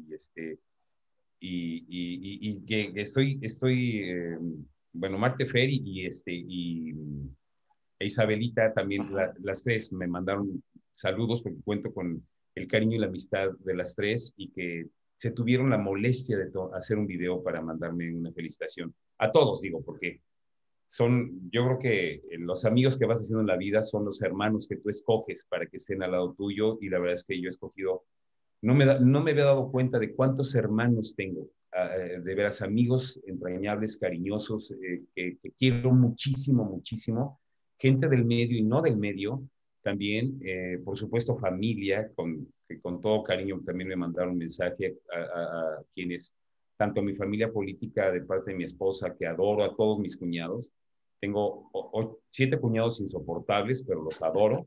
y que bueno, Marte, Fer e Isabelita también, las tres me mandaron saludos porque cuento con el cariño y la amistad de las tres y que se tuvieron la molestia de hacer un video para mandarme una felicitación. A todos, digo, porque yo creo que los amigos que vas haciendo en la vida son los hermanos que tú escoges para que estén al lado tuyo y la verdad es que yo he escogido, no me había dado cuenta de cuántos hermanos tengo, de veras amigos entrañables, cariñosos, que quiero muchísimo, muchísimo, gente del medio y no del medio, también, por supuesto, familia, que con todo cariño también me mandaron un mensaje a quienes, tanto mi familia política de parte de mi esposa, que adoro a todos mis cuñados. Tengo 7 cuñados insoportables, pero los adoro.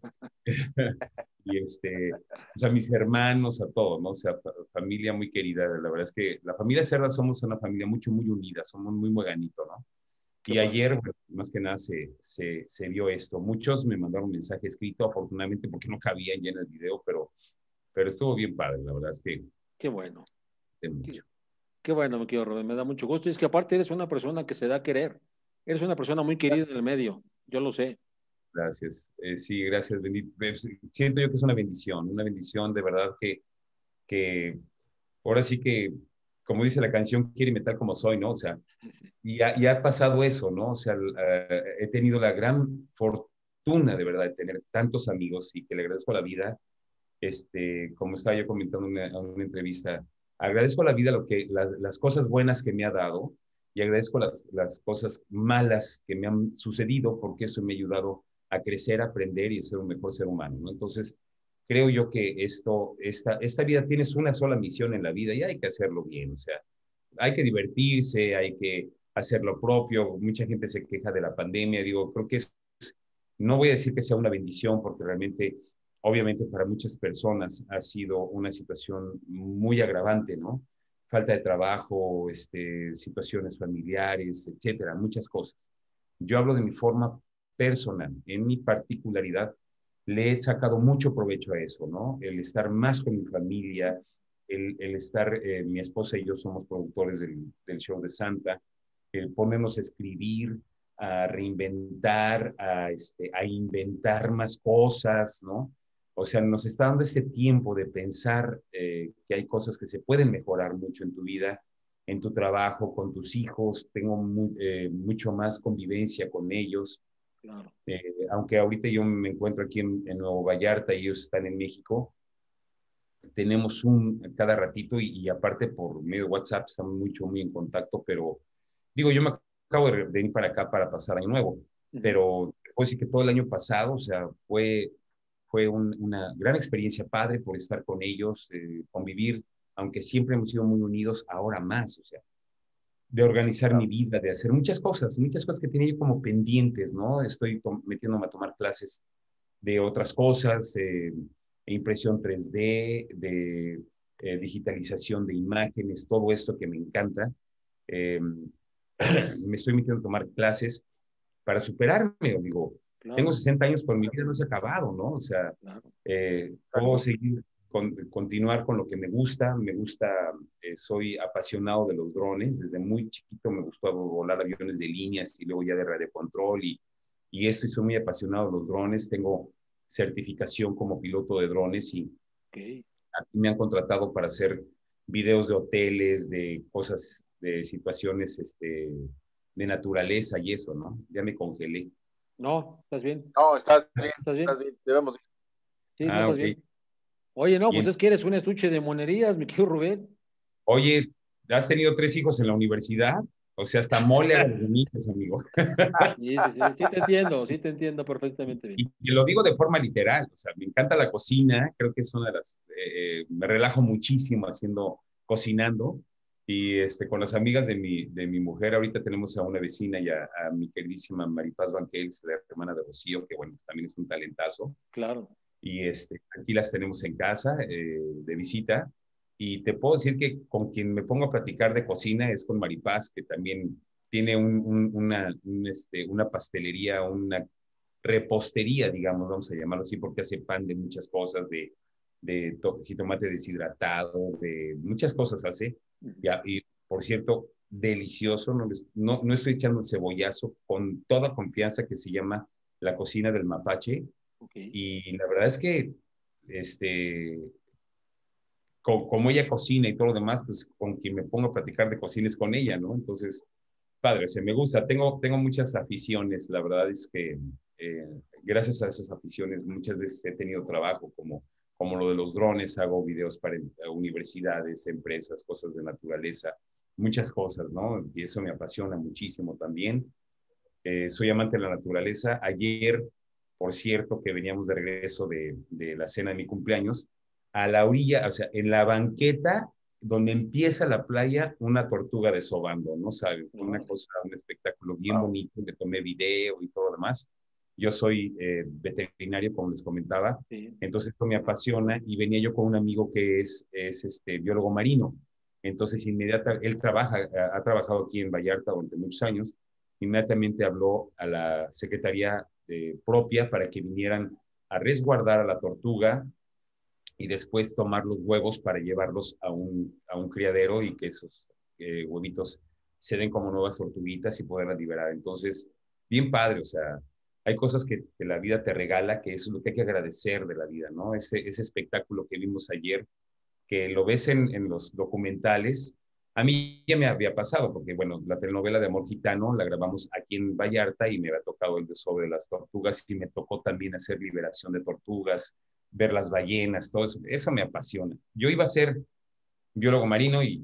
Y o sea, mis hermanos, a todos, ¿no? O sea, familia muy querida. La verdad es que la familia Cerda somos una familia muy unida, somos muy mueganito, ¿no? Qué Y bueno. ayer, bueno, más que nada, se vio esto. Muchos me mandaron un mensaje escrito, afortunadamente, porque no cabían ya en el video, pero estuvo bien padre, la verdad es que Qué bueno. mucho. Qué bueno, me quiero Rubén, me da mucho gusto. Y es que aparte eres una persona que se da a querer. Eres una persona muy querida en el medio. Yo lo sé. Gracias. Sí, gracias. Siento yo que es una bendición de verdad que ahora sí que, como dice la canción, quiere metal como soy, ¿no? O sea, y ha pasado eso, ¿no? O sea, he tenido la gran fortuna de verdad de tener tantos amigos y que le agradezco a la vida, como estaba yo comentando en una entrevista, agradezco a la vida las cosas buenas que me ha dado y agradezco las cosas malas que me han sucedido porque eso me ha ayudado a crecer, a aprender y a ser un mejor ser humano, ¿no? Entonces, creo yo que esta vida tienes una sola misión en la vida y hay que hacerlo bien, o sea, hay que divertirse, hay que hacer lo propio. Mucha gente se queja de la pandemia, digo, creo que no voy a decir que sea una bendición porque realmente, obviamente para muchas personas ha sido una situación muy agravante, ¿no? Falta de trabajo, situaciones familiares, etcétera, muchas cosas. Yo hablo de mi forma personal, en mi particularidad, le he sacado mucho provecho a eso, ¿no? El estar más con mi familia, el estar, mi esposa y yo somos productores del show de Santa, el ponernos a escribir, a reinventar, a inventar más cosas, ¿no? O sea, nos está dando este tiempo de pensar que hay cosas que se pueden mejorar mucho en tu vida, en tu trabajo, con tus hijos. Tengo mucho más convivencia con ellos. Claro. Aunque ahorita yo me encuentro aquí en Nuevo Vallarta y ellos están en México, tenemos cada ratito y aparte por medio de WhatsApp estamos muy en contacto, pero digo, yo me acabo de venir para acá para pasar año nuevo, pero puedo decir que todo el año pasado, o sea, fue una gran experiencia padre por estar con ellos, convivir, aunque siempre hemos sido muy unidos, ahora más, o sea, de organizar mi vida, de hacer muchas cosas que tenía yo como pendientes, ¿no? Estoy metiéndome a tomar clases de otras cosas, impresión 3D, de digitalización de imágenes, todo esto que me encanta. Eh, me estoy metiendo a tomar clases para superarme, digo, tengo 60 años, pero mi vida no se ha acabado, ¿no? O sea, puedo seguir, continuar con lo que me gusta, soy apasionado de los drones, desde muy chiquito me gustó volar aviones de líneas y luego ya de radiocontrol y esto, y soy muy apasionado de los drones, tengo certificación como piloto de drones y aquí me han contratado para hacer videos de hoteles, de cosas, de situaciones, de naturaleza y eso, ¿no? Ya me congelé. No, ¿estás bien? No, estás bien, ¿Estás bien? estás bien, debemos ir. Sí, no estás Ok. bien. Oye, no, pues Bien. es que eres un estuche de monerías, mi querido Rubén. Oye, ¿has tenido 3 hijos en la universidad? O sea, hasta mole a los niños, amigo. Sí, sí, sí, sí te entiendo perfectamente bien. Y lo digo de forma literal, o sea, me encanta la cocina, creo que es una de las, me relajo muchísimo cocinando, y con las amigas de mi mujer, ahorita tenemos a una vecina y a mi queridísima Maripaz Banquels, la hermana de Rocío, que bueno, también es un talentazo, Claro. y aquí las tenemos en casa de visita, y te puedo decir que con quien me pongo a platicar de cocina es con Maripaz, que también tiene una pastelería, una repostería, digamos, vamos a llamarlo así, porque hace pan de muchas cosas, de jitomate deshidratado, de muchas cosas hace. Y por cierto, delicioso, no estoy echando el cebollazo, con toda confianza, que se llama La Cocina del Mapache. Y la verdad es que, como ella cocina y todo lo demás, pues con quien me pongo a platicar de cocina es con ella, ¿no? Entonces, padre, me gusta. Tengo muchas aficiones. La verdad es que eh, gracias a esas aficiones muchas veces he tenido trabajo, como lo de los drones, hago videos para universidades, empresas, cosas de naturaleza, muchas cosas, ¿no? Y eso me apasiona muchísimo también. Soy amante de la naturaleza. Ayer, por cierto, que veníamos de regreso de la cena de mi cumpleaños, a la orilla, o sea, en la banqueta donde empieza la playa, una tortuga desobando, ¿no sabes? Una cosa, un espectáculo bien bonito, le tomé video y todo lo demás. Yo soy veterinario, como les comentaba, entonces esto me apasiona, y venía yo con un amigo que es biólogo marino. Entonces, él ha trabajado aquí en Vallarta durante muchos años. Inmediatamente habló a la secretaría propia para que vinieran a resguardar a la tortuga y después tomar los huevos para llevarlos a un criadero y que esos huevitos se den como nuevas tortuguitas y poderlas liberar. Entonces, bien padre, o sea, hay cosas que la vida te regala, que eso es lo que hay que agradecer de la vida, ¿no? Ese espectáculo que vimos ayer, que lo ves en los documentales. A mí ya me había pasado, porque bueno, la telenovela de Amor Gitano la grabamos aquí en Vallarta y me había tocado el de sobre las tortugas, y me tocó también hacer liberación de tortugas, ver las ballenas, todo eso. Eso me apasiona. Yo iba a ser biólogo marino y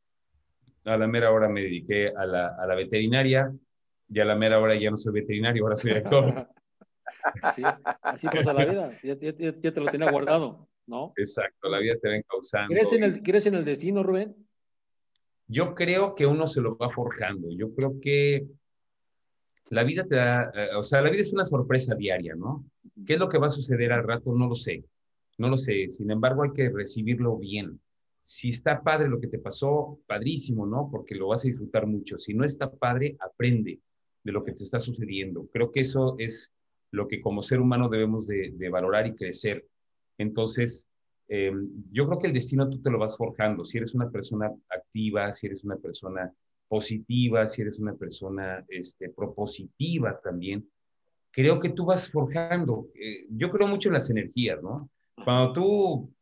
a la mera hora me dediqué a la veterinaria, y a la mera hora ya no soy veterinario, ahora soy actor. Sí, así pasa la vida. Ya te lo tenía guardado, ¿no? Exacto, la vida te va ¿Crees encauzando. en el destino, Rubén? Yo creo que uno se lo va forjando. Yo creo que la vida te da, o sea, la vida es una sorpresa diaria, ¿no? ¿Qué es lo que va a suceder al rato? No lo sé, no lo sé. Sin embargo, hay que recibirlo bien. Si está padre lo que te pasó, padrísimo, ¿no? Porque lo vas a disfrutar mucho. Si no está padre, aprende de lo que te está sucediendo. Creo que eso es lo que como ser humano debemos de valorar y crecer. Entonces, eh, yo creo que el destino tú te lo vas forjando. Si eres una persona activa, si eres una persona positiva, si eres una persona propositiva también, creo que tú vas forjando. Yo creo mucho en las energías, ¿no? Cuando tú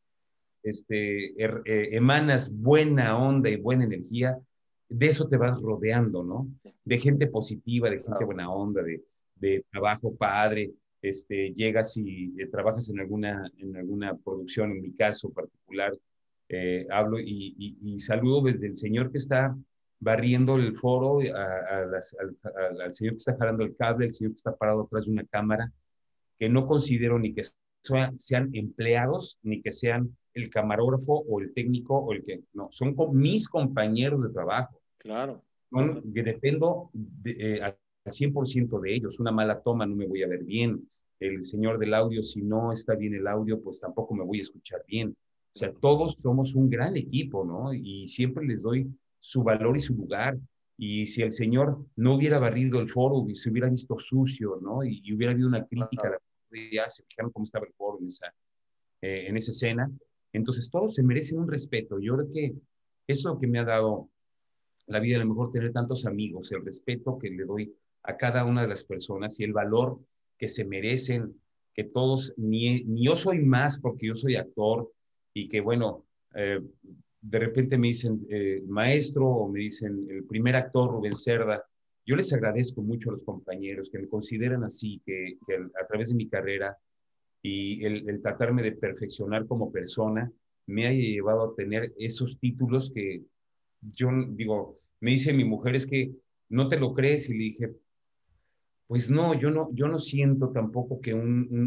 emanas buena onda y buena energía, de eso te vas rodeando, ¿no? De gente positiva, de gente buena onda, de trabajo padre. Llegas y trabajas en alguna producción, en mi caso particular, hablo y saludo desde el señor que está barriendo el foro, al señor que está jalando el cable, el señor que está parado atrás de una cámara, que no considero ni que sean empleados, ni que sean el camarógrafo o el técnico o no, son mis compañeros de trabajo. Claro. Que dependo al 100% de ellos. Una mala toma no me voy a ver bien. el señor del audio, si no está bien el audio, pues tampoco me voy a escuchar bien. O sea, todos somos un gran equipo, ¿no? Y siempre les doy su valor y su lugar. Y si el señor no hubiera barrido el foro y se hubiera visto sucio, ¿no? Y hubiera habido una crítica, ya se fijaron cómo estaba el foro en esa escena. Entonces, todos se merecen un respeto. Yo creo que eso es lo que me ha dado la vida, a lo mejor tener tantos amigos, el respeto que le doy a cada una de las personas y el valor que se merecen, que todos, ni yo soy más porque yo soy actor y que bueno, de repente me dicen maestro o me dicen el primer actor Rubén Cerda. Yo les agradezco mucho a los compañeros que me consideran así, que a través de mi carrera y el tratarme de perfeccionar como persona me ha llevado a tener esos títulos que yo digo, me dice mi mujer, es que no te lo crees, y le dije, pues no, yo no siento tampoco que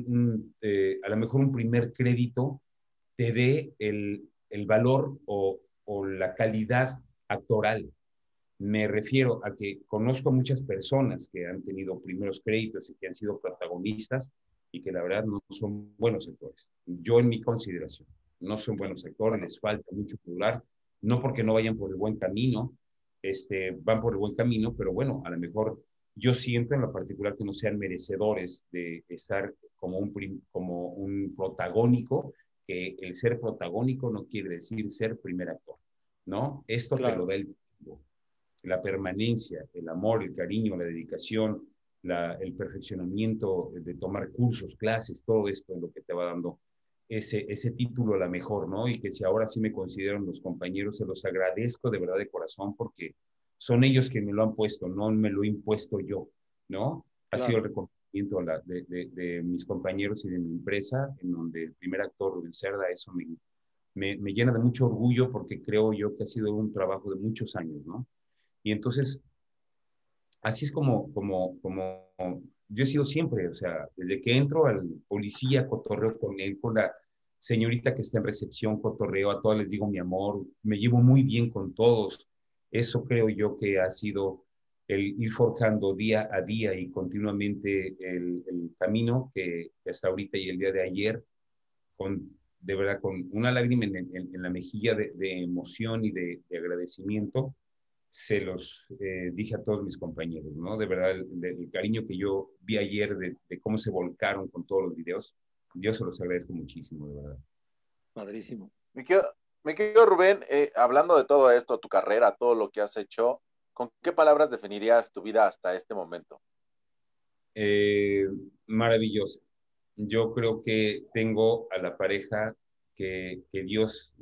a lo mejor un primer crédito te dé el valor o la calidad actoral. Me refiero a que conozco a muchas personas que han tenido primeros créditos y que han sido protagonistas y que la verdad no son buenos actores. Yo en mi consideración, no son buenos actores, les falta mucho popular, no porque no vayan por el buen camino, van por el buen camino, pero bueno, a lo mejor yo siento en lo particular que no sean merecedores de estar como un protagónico, que el ser protagónico no quiere decir ser primer actor, ¿no? Esto te lo da el tiempo, la permanencia, el amor, el cariño, la dedicación, el perfeccionamiento de tomar cursos, clases, todo esto es lo que te va dando ese título a la mejor, ¿no? Y que si ahora sí me consideran los compañeros, se los agradezco de verdad de corazón porque son ellos que me lo han puesto, no me lo he impuesto yo, ¿no? Ha sido el reconocimiento de mis compañeros y de mi empresa, en donde el primer actor, Rubén Cerda, eso me llena de mucho orgullo porque creo yo que ha sido un trabajo de muchos años, ¿no? Y entonces, así es como yo he sido siempre, o sea, desde que entro al policía, cotorreo con él, con la señorita que está en recepción, cotorreo, a todas les digo mi amor, me llevo muy bien con todos. Eso creo yo que ha sido el ir forjando día a día y continuamente el camino que hasta ahorita y el día de ayer, de verdad, con una lágrima en la mejilla de emoción y de agradecimiento, se los dije a todos mis compañeros, ¿no? De verdad, el cariño que yo vi ayer de cómo se volcaron con todos los videos, yo se los agradezco muchísimo, de verdad. Padrísimo. Mi querido Rubén, hablando de todo esto, tu carrera, todo lo que has hecho, ¿con qué palabras definirías tu vida hasta este momento? Maravillosa. Yo creo que tengo a la pareja que Dios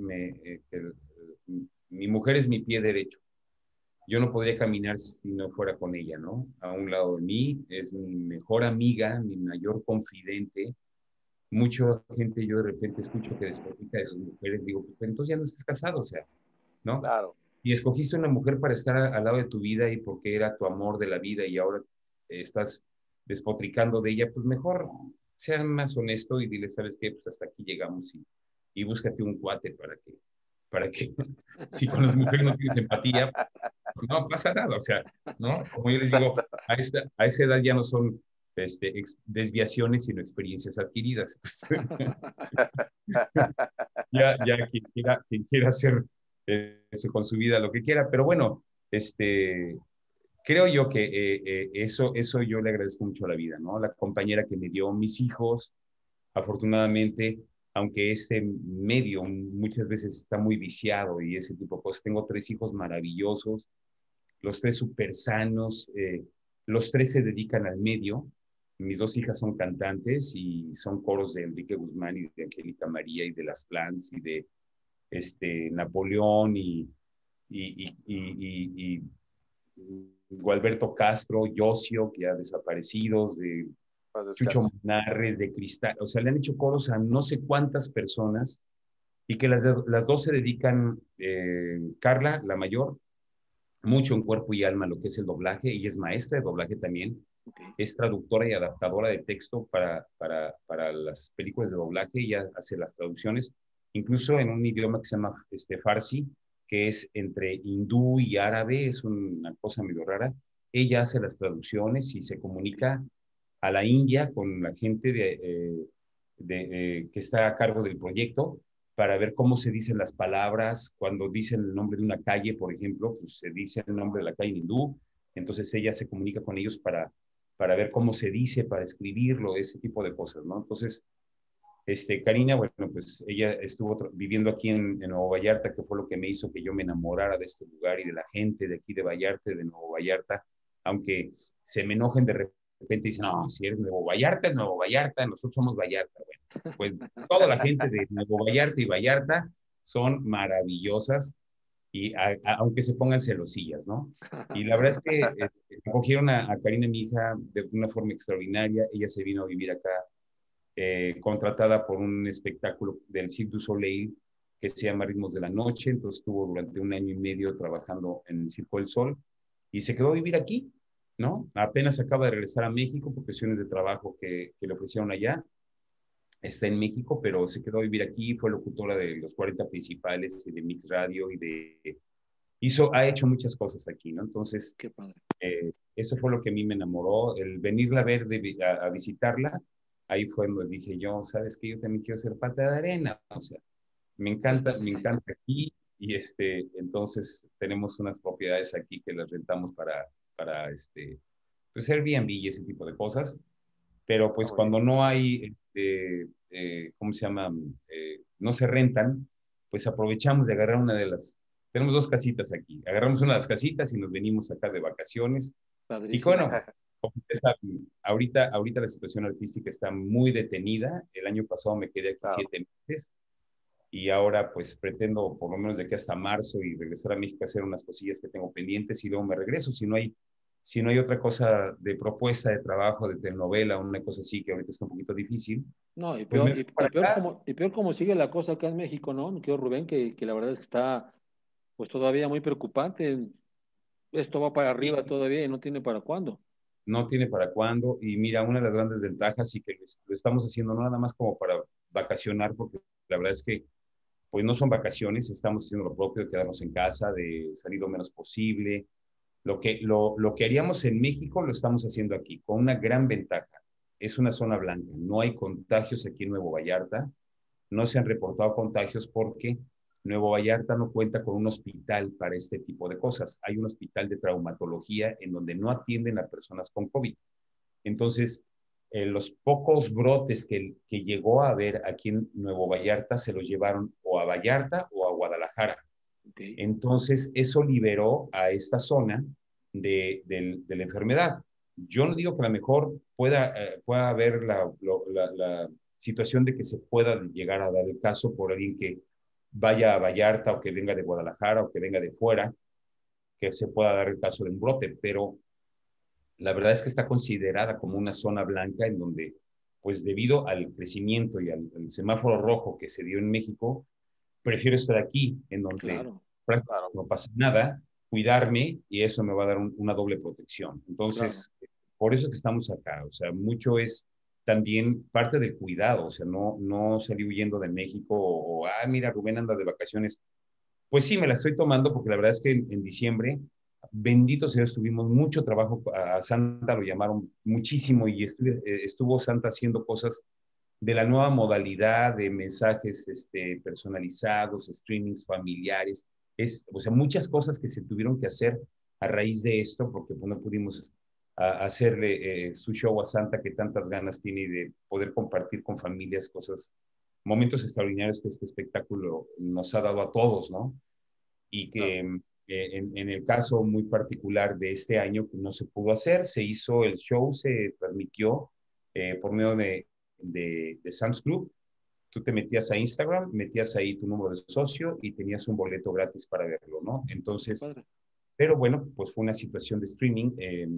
mi mujer es mi pie derecho. Yo no podría caminar si no fuera con ella, ¿no? A un lado de mí, es mi mejor amiga, mi mayor confidente. Mucha gente yo de repente escucho que despotrica de sus mujeres, digo, pues entonces ya no estás casado, o sea, ¿no? Claro. Y escogiste una mujer para estar al lado de tu vida y porque era tu amor de la vida y ahora estás despotricando de ella, pues mejor sean más honesto y dile, ¿sabes qué? Pues hasta aquí llegamos y búscate un cuate para que si con las mujeres no tienes empatía, pues no pasa nada, o sea, ¿no? Como yo les digo, a esa edad ya no son desviaciones, sino experiencias adquiridas. Ya quien quiera hacer eso con su vida, lo que quiera, pero bueno, creo yo que eso yo le agradezco mucho a la vida, ¿no? La compañera que me dio mis hijos, afortunadamente, aunque este medio muchas veces está muy viciado y ese tipo de cosas, tengo 3 hijos maravillosos, los 3 súper sanos, los 3 se dedican al medio. Mis 2 hijas son cantantes y son coros de Enrique Guzmán y de Angélica María y de Las Plans y de Napoleón y Gualberto Castro, Yosio, que ha desaparecido, de Chucho Manarres, de Cristal, o sea, le han hecho coros a no sé cuántas personas y que las 2 se dedican, Carla, la mayor, mucho en cuerpo y alma lo que es el doblaje, y es maestra de doblaje también, es traductora y adaptadora de texto para las películas de doblaje, ella hace las traducciones, incluso en un idioma que se llama Farsi, que es entre hindú y árabe, es una cosa medio rara, ella hace las traducciones y se comunica a la India con la gente que está a cargo del proyecto para ver cómo se dicen las palabras. Cuando dicen el nombre de una calle, por ejemplo, pues se dice el nombre de la calle en hindú. Entonces ella se comunica con ellos para ver cómo se dice, para escribirlo, ese tipo de cosas, ¿no? Entonces, Karina, bueno, pues ella estuvo viviendo aquí en Nuevo Vallarta, que fue lo que me hizo que yo me enamorara de este lugar y de la gente de aquí de Vallarta, de Nuevo Vallarta, aunque se me enojen de repente y dicen, no, si eres Nuevo Vallarta, es Nuevo Vallarta, nosotros somos Vallarta. Bueno, pues toda la gente de Nuevo Vallarta y Vallarta son maravillosas y aunque se pongan celosillas, ¿no? Y la verdad es que acogieron a Karina, mi hija, de una forma extraordinaria. Ella se vino a vivir acá contratada por un espectáculo del Cirque du Soleil que se llama Ritmos de la Noche. Entonces estuvo durante un año y medio trabajando en el Circo del Sol y se quedó a vivir aquí, ¿no? Apenas acaba de regresar a México por cuestiones de trabajo que le ofrecieron allá. Está en México, pero se quedó a vivir aquí, fue locutora de los 40 principales y de Mix Radio ha hecho muchas cosas aquí, ¿no? Entonces, Qué padre. eso fue lo que a mí me enamoró, el venirla a ver, a visitarla. Ahí fue donde dije yo, ¿sabes qué? Yo también quiero ser pata de arena. O sea, me encanta aquí. Y entonces tenemos unas propiedades aquí que las rentamos para pues Airbnb y ese tipo de cosas. Pero pues Muy bien. cuando no hay, ¿cómo se llama? No se rentan, pues aprovechamos de agarrar una de tenemos dos casitas aquí, agarramos una de las casitas y nos venimos acá de vacaciones. Y Padrísimo. bueno, como ustedes saben, ahorita la situación artística está muy detenida. El año pasado me quedé aquí Claro. 7 meses y ahora pues pretendo por lo menos de aquí hasta marzo y regresar a México a hacer unas cosillas que tengo pendientes y luego me regreso. Si no hay otra cosa de propuesta de trabajo, de telenovela, una cosa así que ahorita está un poquito difícil, No, y pues peor, me vengo para acá. y peor como sigue la cosa acá en México, ¿no? Mi querido Rubén, que la verdad es que está pues todavía muy preocupante. Esto va para Sí, arriba todavía y no tiene para cuándo. no tiene para cuándo. Y mira, una de las grandes ventajas y que lo estamos haciendo no nada más como para vacacionar, porque la verdad es que pues no son vacaciones, estamos haciendo lo propio de quedarnos en casa, de salir lo menos posible. Lo que haríamos en México lo estamos haciendo aquí, con una gran ventaja. Es una zona blanca, no hay contagios aquí en Nuevo Vallarta, no se han reportado contagios porque Nuevo Vallarta no cuenta con un hospital para este tipo de cosas. Hay un hospital de traumatología en donde no atienden a personas con COVID. Entonces, los pocos brotes que llegó a haber aquí en Nuevo Vallarta se los llevaron o a Vallarta o a Guadalajara. Ok. Entonces, eso liberó a esta zona de la enfermedad. Yo no digo que a lo mejor pueda haber la situación de que se pueda llegar a dar el caso por alguien que vaya a Vallarta o que venga de Guadalajara o que venga de fuera, que se pueda dar el caso de un brote, pero la verdad es que está considerada como una zona blanca en donde, pues debido al crecimiento y al semáforo rojo que se dio en México, prefiero estar aquí, en donde Claro, prácticamente Claro. no pasa nada, cuidarme y eso me va a dar una doble protección. claro. Entonces, por eso que estamos acá. O sea, mucho es también parte del cuidado. O sea, no salir huyendo de México mira, Rubén anda de vacaciones. Pues sí, me la estoy tomando porque la verdad es que en diciembre, bendito sea, tuvimos mucho trabajo. A Santa lo llamaron muchísimo y estuvo Santa haciendo cosas de la nueva modalidad de mensajes personalizados, streamings familiares, o sea, muchas cosas que se tuvieron que hacer a raíz de esto, porque pues, no pudimos hacerle su show a Santa que tantas ganas tiene de poder compartir con familias cosas, momentos extraordinarios que este espectáculo nos ha dado a todos, ¿no? Y Claro. que en el caso muy particular de este año pues, no se pudo hacer, se hizo el show, se transmitió por medio de Sam's Club. Tú te metías a Instagram, metías ahí tu número de socio y tenías un boleto gratis para verlo, ¿no? Qué Entonces, padre. pero bueno, pues fue una situación de streaming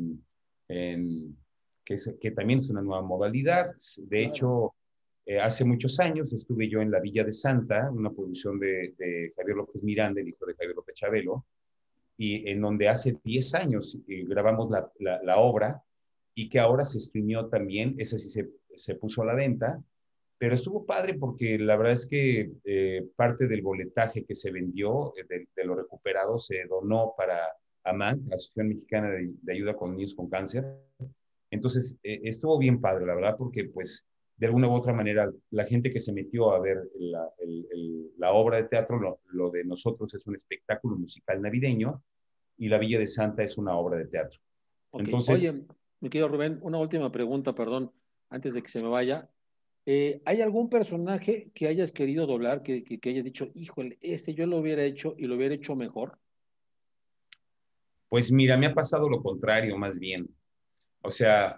que también es una nueva modalidad. De Claro. hecho, hace muchos años estuve yo en La Villa de Santa, una producción de Javier López Miranda, el hijo de Javier López Chabelo, y en donde hace 10 años grabamos la obra y que ahora se streamió también, esa sí se puso a la venta, pero estuvo padre porque la verdad es que parte del boletaje que se vendió, de lo recuperado, se donó para AMANC, Asociación Mexicana de Ayuda con Niños con Cáncer, Entonces, estuvo bien padre, la verdad, porque pues de alguna u otra manera la gente que se metió a ver la obra de teatro, lo de nosotros es un espectáculo musical navideño y La Villa de Santa es una obra de teatro. Ok, Entonces, oye, mi querido Rubén, una última pregunta, perdón, antes de que se me vaya. ¿Hay algún personaje que hayas querido doblar, que hayas dicho, híjole, este yo lo hubiera hecho y lo hubiera hecho mejor? pues mira, me ha pasado lo contrario más bien. O sea,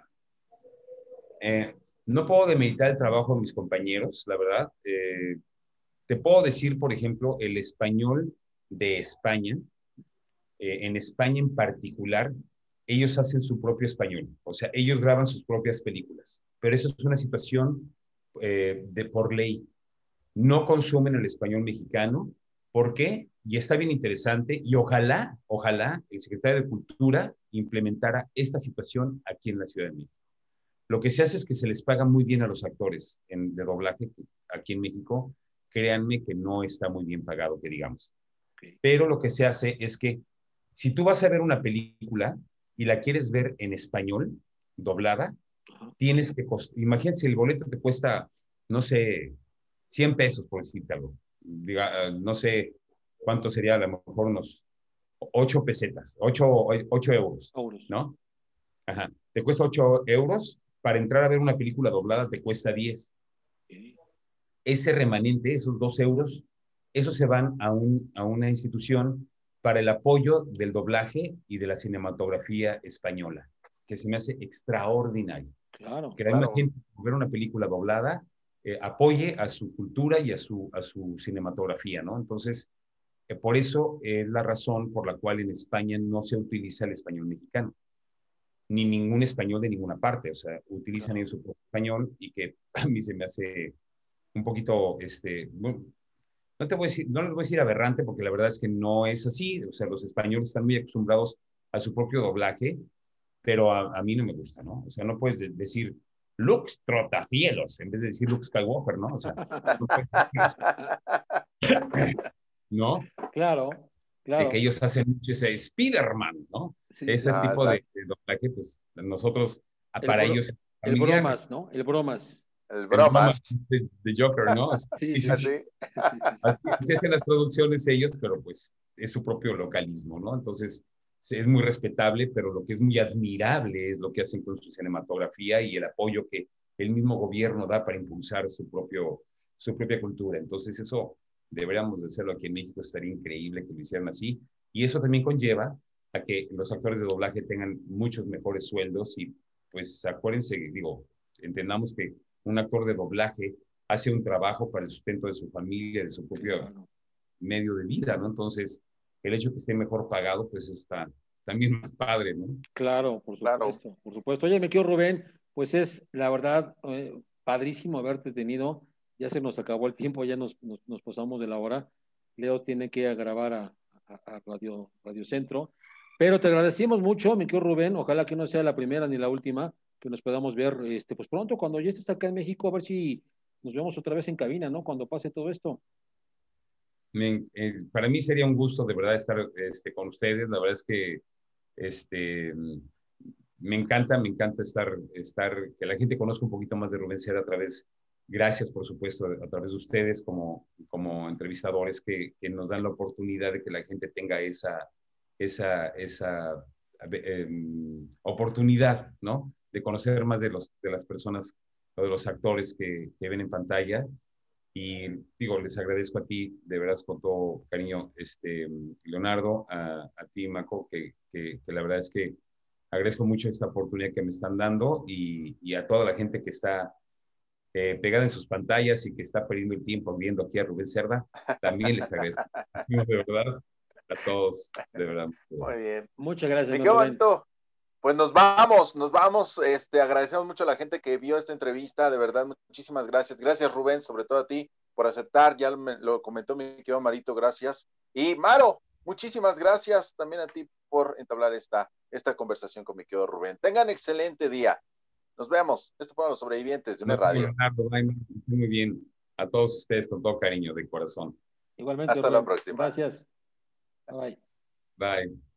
no puedo demeritar el trabajo de mis compañeros, la verdad. Te puedo decir, por ejemplo, el español de España, en España en particular, ellos hacen su propio español, o sea, ellos graban sus propias películas, pero eso es una situación de por ley. No consumen el español mexicano. ¿Por qué? Y está bien interesante y ojalá el secretario de Cultura implementara esta situación aquí en la Ciudad de México. Lo que se hace es que se les paga muy bien a los actores de doblaje aquí en México. Créanme que no está muy bien pagado, que digamos. Ok. Pero lo que se hace es que si tú vas a ver una película y la quieres ver en español, doblada, Ajá. tienes que, imagínate si el boleto te cuesta, no sé, 100 pesos, por decirte algo. Diga, no sé cuánto sería, a lo mejor unos 8 pesetas, 8 euros, Euros. ¿no? Ajá. Te cuesta 8 euros, para entrar a ver una película doblada te cuesta 10. Ok. Ese remanente, esos 2 euros, esos se van a una institución para el apoyo del doblaje y de la cinematografía española, que se me hace extraordinario. Claro. Que la misma gente, por ver una película doblada, apoye a su cultura y a su cinematografía, ¿no? Entonces, por eso es la razón por la cual en España no se utiliza el español mexicano, ni ningún español de ninguna parte, o sea, utilizan Claro. ellos su propio español y que a mí se me hace un poquito, bueno, no te voy a decir, no les voy a decir aberrante porque la verdad es que no es así, o sea, los españoles están muy acostumbrados a su propio doblaje, pero a mí no me gusta, ¿no? O sea, no puedes decir Luke Trotacielos en vez de decir Luke Skywalker, ¿no? O sea, no puedes decir ¿no? Claro, Que claro. ellos hacen mucho ese Spider-Man, ¿no? Sí, sí, Ese sí. tipo Exacto. de doblaje, pues nosotros, El, para bro- ellos es el familiar. bromas, ¿no? El bromas. El El broma bromas. de Joker, ¿no? Sí, Sí, sí, sí, sí. sí. Así. Sí, sí, sí. Así hacen las producciones ellos, pero pues es su propio localismo, ¿no? Entonces, sí, es muy respetable, pero lo que es muy admirable es lo que hacen con su cinematografía y el apoyo que el mismo gobierno da para impulsar su propia cultura. Entonces, eso deberíamos de hacerlo aquí en México, estaría increíble que lo hicieran así. Y eso también conlleva a que los actores de doblaje tengan muchos mejores sueldos y pues acuérdense, digo, entendamos que un actor de doblaje hace un trabajo para el sustento de su familia, de su propio Claro, medio de vida, ¿no? Entonces, el hecho de que esté mejor pagado, pues está también más padre, ¿no? claro, por Claro. supuesto, por supuesto. Oye, me quiero Rubén, pues es la verdad padrísimo haberte tenido. Ya se nos acabó el tiempo, ya nos pasamos de la hora. Leo tiene que ir a grabar a Radio Centro. Pero te agradecemos mucho, mi querido Rubén. Ojalá que no sea la primera ni la última, que nos podamos ver pues pronto, cuando ya estés acá en México, a ver si nos vemos otra vez en cabina, ¿no? Cuando pase todo esto. Para mí sería un gusto de verdad estar con ustedes. La verdad es que este, me encanta que la gente conozca un poquito más de Rubén Serra a través, gracias por supuesto, a través de ustedes como entrevistadores que nos dan la oportunidad de que la gente tenga esa oportunidad, ¿no? De conocer más de las personas o de los actores que ven en pantalla. Y digo, les agradezco a ti, de veras, con todo cariño, Leonardo, a ti, Maco, que la verdad es que agradezco mucho esta oportunidad que me están dando y a toda la gente que está pegada en sus pantallas y que está perdiendo el tiempo viendo aquí a Rubén Cerda, también les agradezco. De verdad, a todos, de verdad. Muy bien. Muchas gracias, Me mi quedo Rubén. bonito. Pues nos vamos, agradecemos mucho a la gente que vio esta entrevista, de verdad, muchísimas gracias. Gracias, Rubén, sobre todo a ti por aceptar, ya lo comentó mi querido Marito, gracias. Y Maro, muchísimas gracias también a ti por entablar esta conversación con mi querido Rubén. Tengan excelente día. Nos vemos. Esto fueron los sobrevivientes de una Nos vemos, radio. Leonardo. Muy bien. A todos ustedes con todo cariño, de corazón. Igualmente, Hasta la Rubén. próxima. Gracias. Bye. Bye.